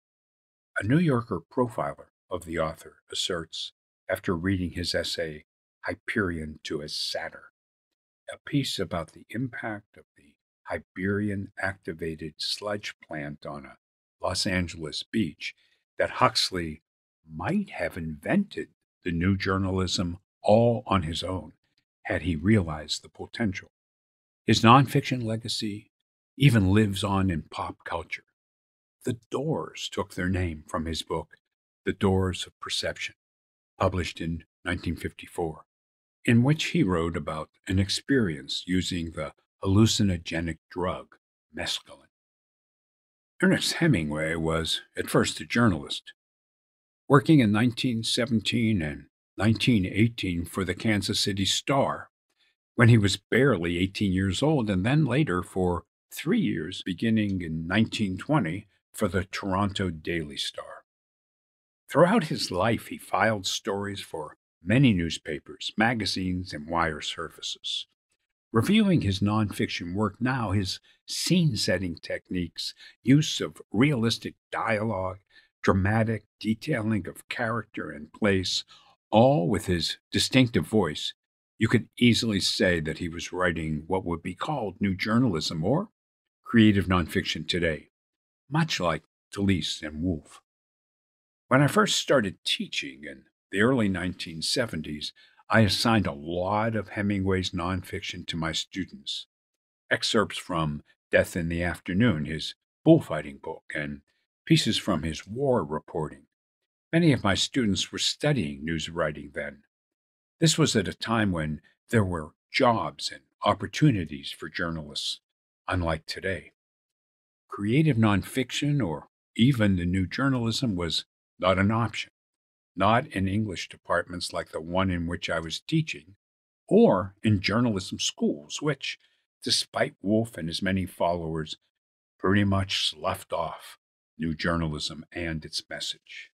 A New Yorker profiler of the author asserts, after reading his essay Hyperion to a Satyr, a piece about the impact of the Hyperion activated sludge plant on a Los Angeles beach, that Huxley might have invented the new journalism all on his own had he realized the potential. His nonfiction legacy even lives on in pop culture. The Doors took their name from his book, The Doors of Perception, published in nineteen fifty-four, in which he wrote about an experience using the hallucinogenic drug mescaline. Ernest Hemingway was at first a journalist, working in nineteen seventeen and nineteen eighteen for the Kansas City Star, when he was barely eighteen years old, and then later for three years, beginning in nineteen twenty, for the Toronto Daily Star. Throughout his life, he filed stories for many newspapers, magazines, and wire services. Reviewing his nonfiction work now, his scene-setting techniques, use of realistic dialogue, dramatic detailing of character and place, all with his distinctive voice, you could easily say that he was writing what would be called new journalism or creative nonfiction today, much like Deleuze and Wolfe. When I first started teaching in the early nineteen seventies, I assigned a lot of Hemingway's nonfiction to my students. Excerpts from Death in the Afternoon, his bullfighting book, and pieces from his war reporting. Many of my students were studying news writing then. This was at a time when there were jobs and opportunities for journalists, unlike today. Creative nonfiction, or even the new journalism, was not an option, not in English departments like the one in which I was teaching, or in journalism schools, which, despite Wolfe and his many followers, pretty much sloughed off new journalism and its message.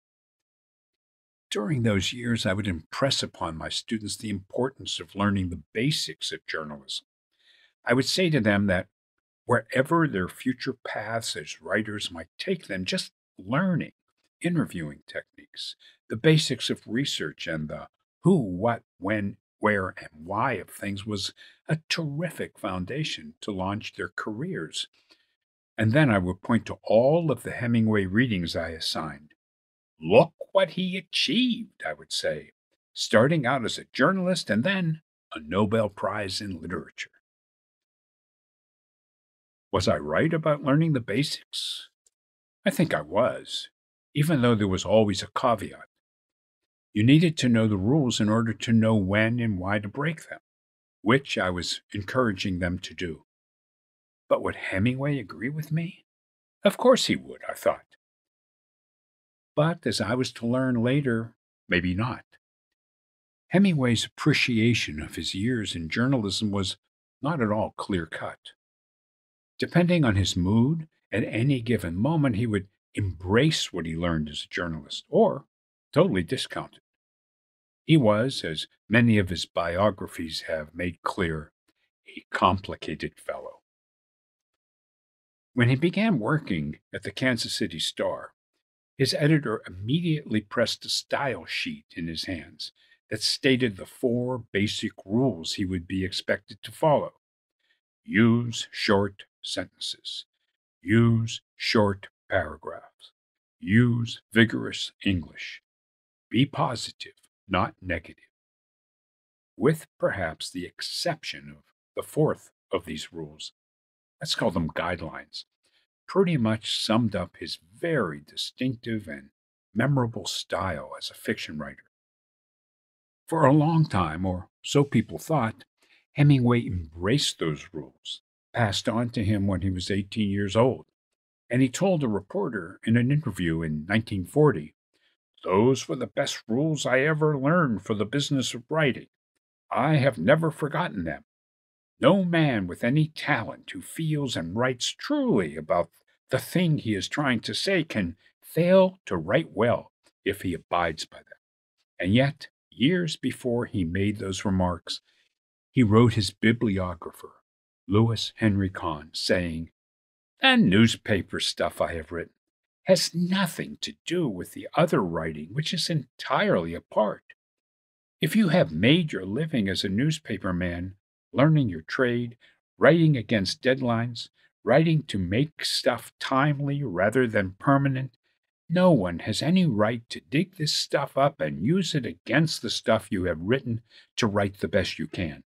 During those years, I would impress upon my students the importance of learning the basics of journalism. I would say to them that wherever their future paths as writers might take them, just learning, interviewing techniques, the basics of research, and the who, what, when, where, and why of things was a terrific foundation to launch their careers. And then I would point to all of the Hemingway readings I assigned. Look what he achieved, I would say, starting out as a journalist and then a Nobel Prize in literature. Was I right about learning the basics? I think I was, even though there was always a caveat. You needed to know the rules in order to know when and why to break them, which I was encouraging them to do. But would Hemingway agree with me? Of course he would, I thought. But as I was to learn later, maybe not. Hemingway's appreciation of his years in journalism was not at all clear cut. Depending on his mood, at any given moment, he would embrace what he learned as a journalist or totally discount it. He was, as many of his biographies have made clear, a complicated fellow. When he began working at the Kansas City Star, his editor immediately pressed a style sheet in his hands that stated the four basic rules he would be expected to follow. Use short sentences. Use short paragraphs. Use vigorous English. Be positive, not negative. With perhaps the exception of the fourth of these rules, let's call them guidelines, pretty much summed up his very distinctive and memorable style as a fiction writer. For a long time, or so people thought, Hemingway embraced those rules, passed on to him when he was eighteen years old, and he told a reporter in an interview in nineteen forty, "Those were the best rules I ever learned for the business of writing. I have never forgotten them. No man with any talent who feels and writes truly about the thing he is trying to say can fail to write well if he abides by them." And yet, years before he made those remarks, he wrote his bibliographer, Lewis Henry Kahn, saying, "The newspaper stuff I have written has nothing to do with the other writing, which is entirely apart. If you have made your living as a newspaper man, learning your trade, writing against deadlines, writing to make stuff timely rather than permanent, no one has any right to dig this stuff up and use it against the stuff you have written to write the best you can."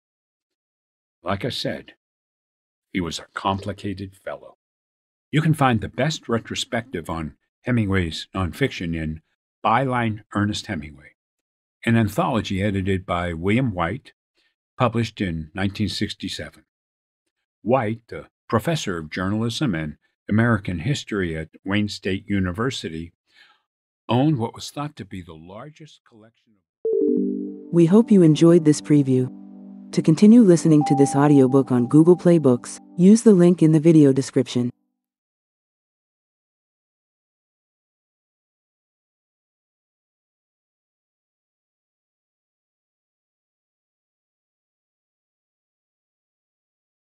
Like I said, he was a complicated fellow. You can find the best retrospective on Hemingway's nonfiction in Byline Ernest Hemingway, an anthology edited by William White, published in nineteen sixty-seven. White, a professor of journalism and American history at Wayne State University, owned what was thought to be the largest collection of... We hope you enjoyed this preview. To continue listening to this audiobook on Google Play Books, use the link in the video description.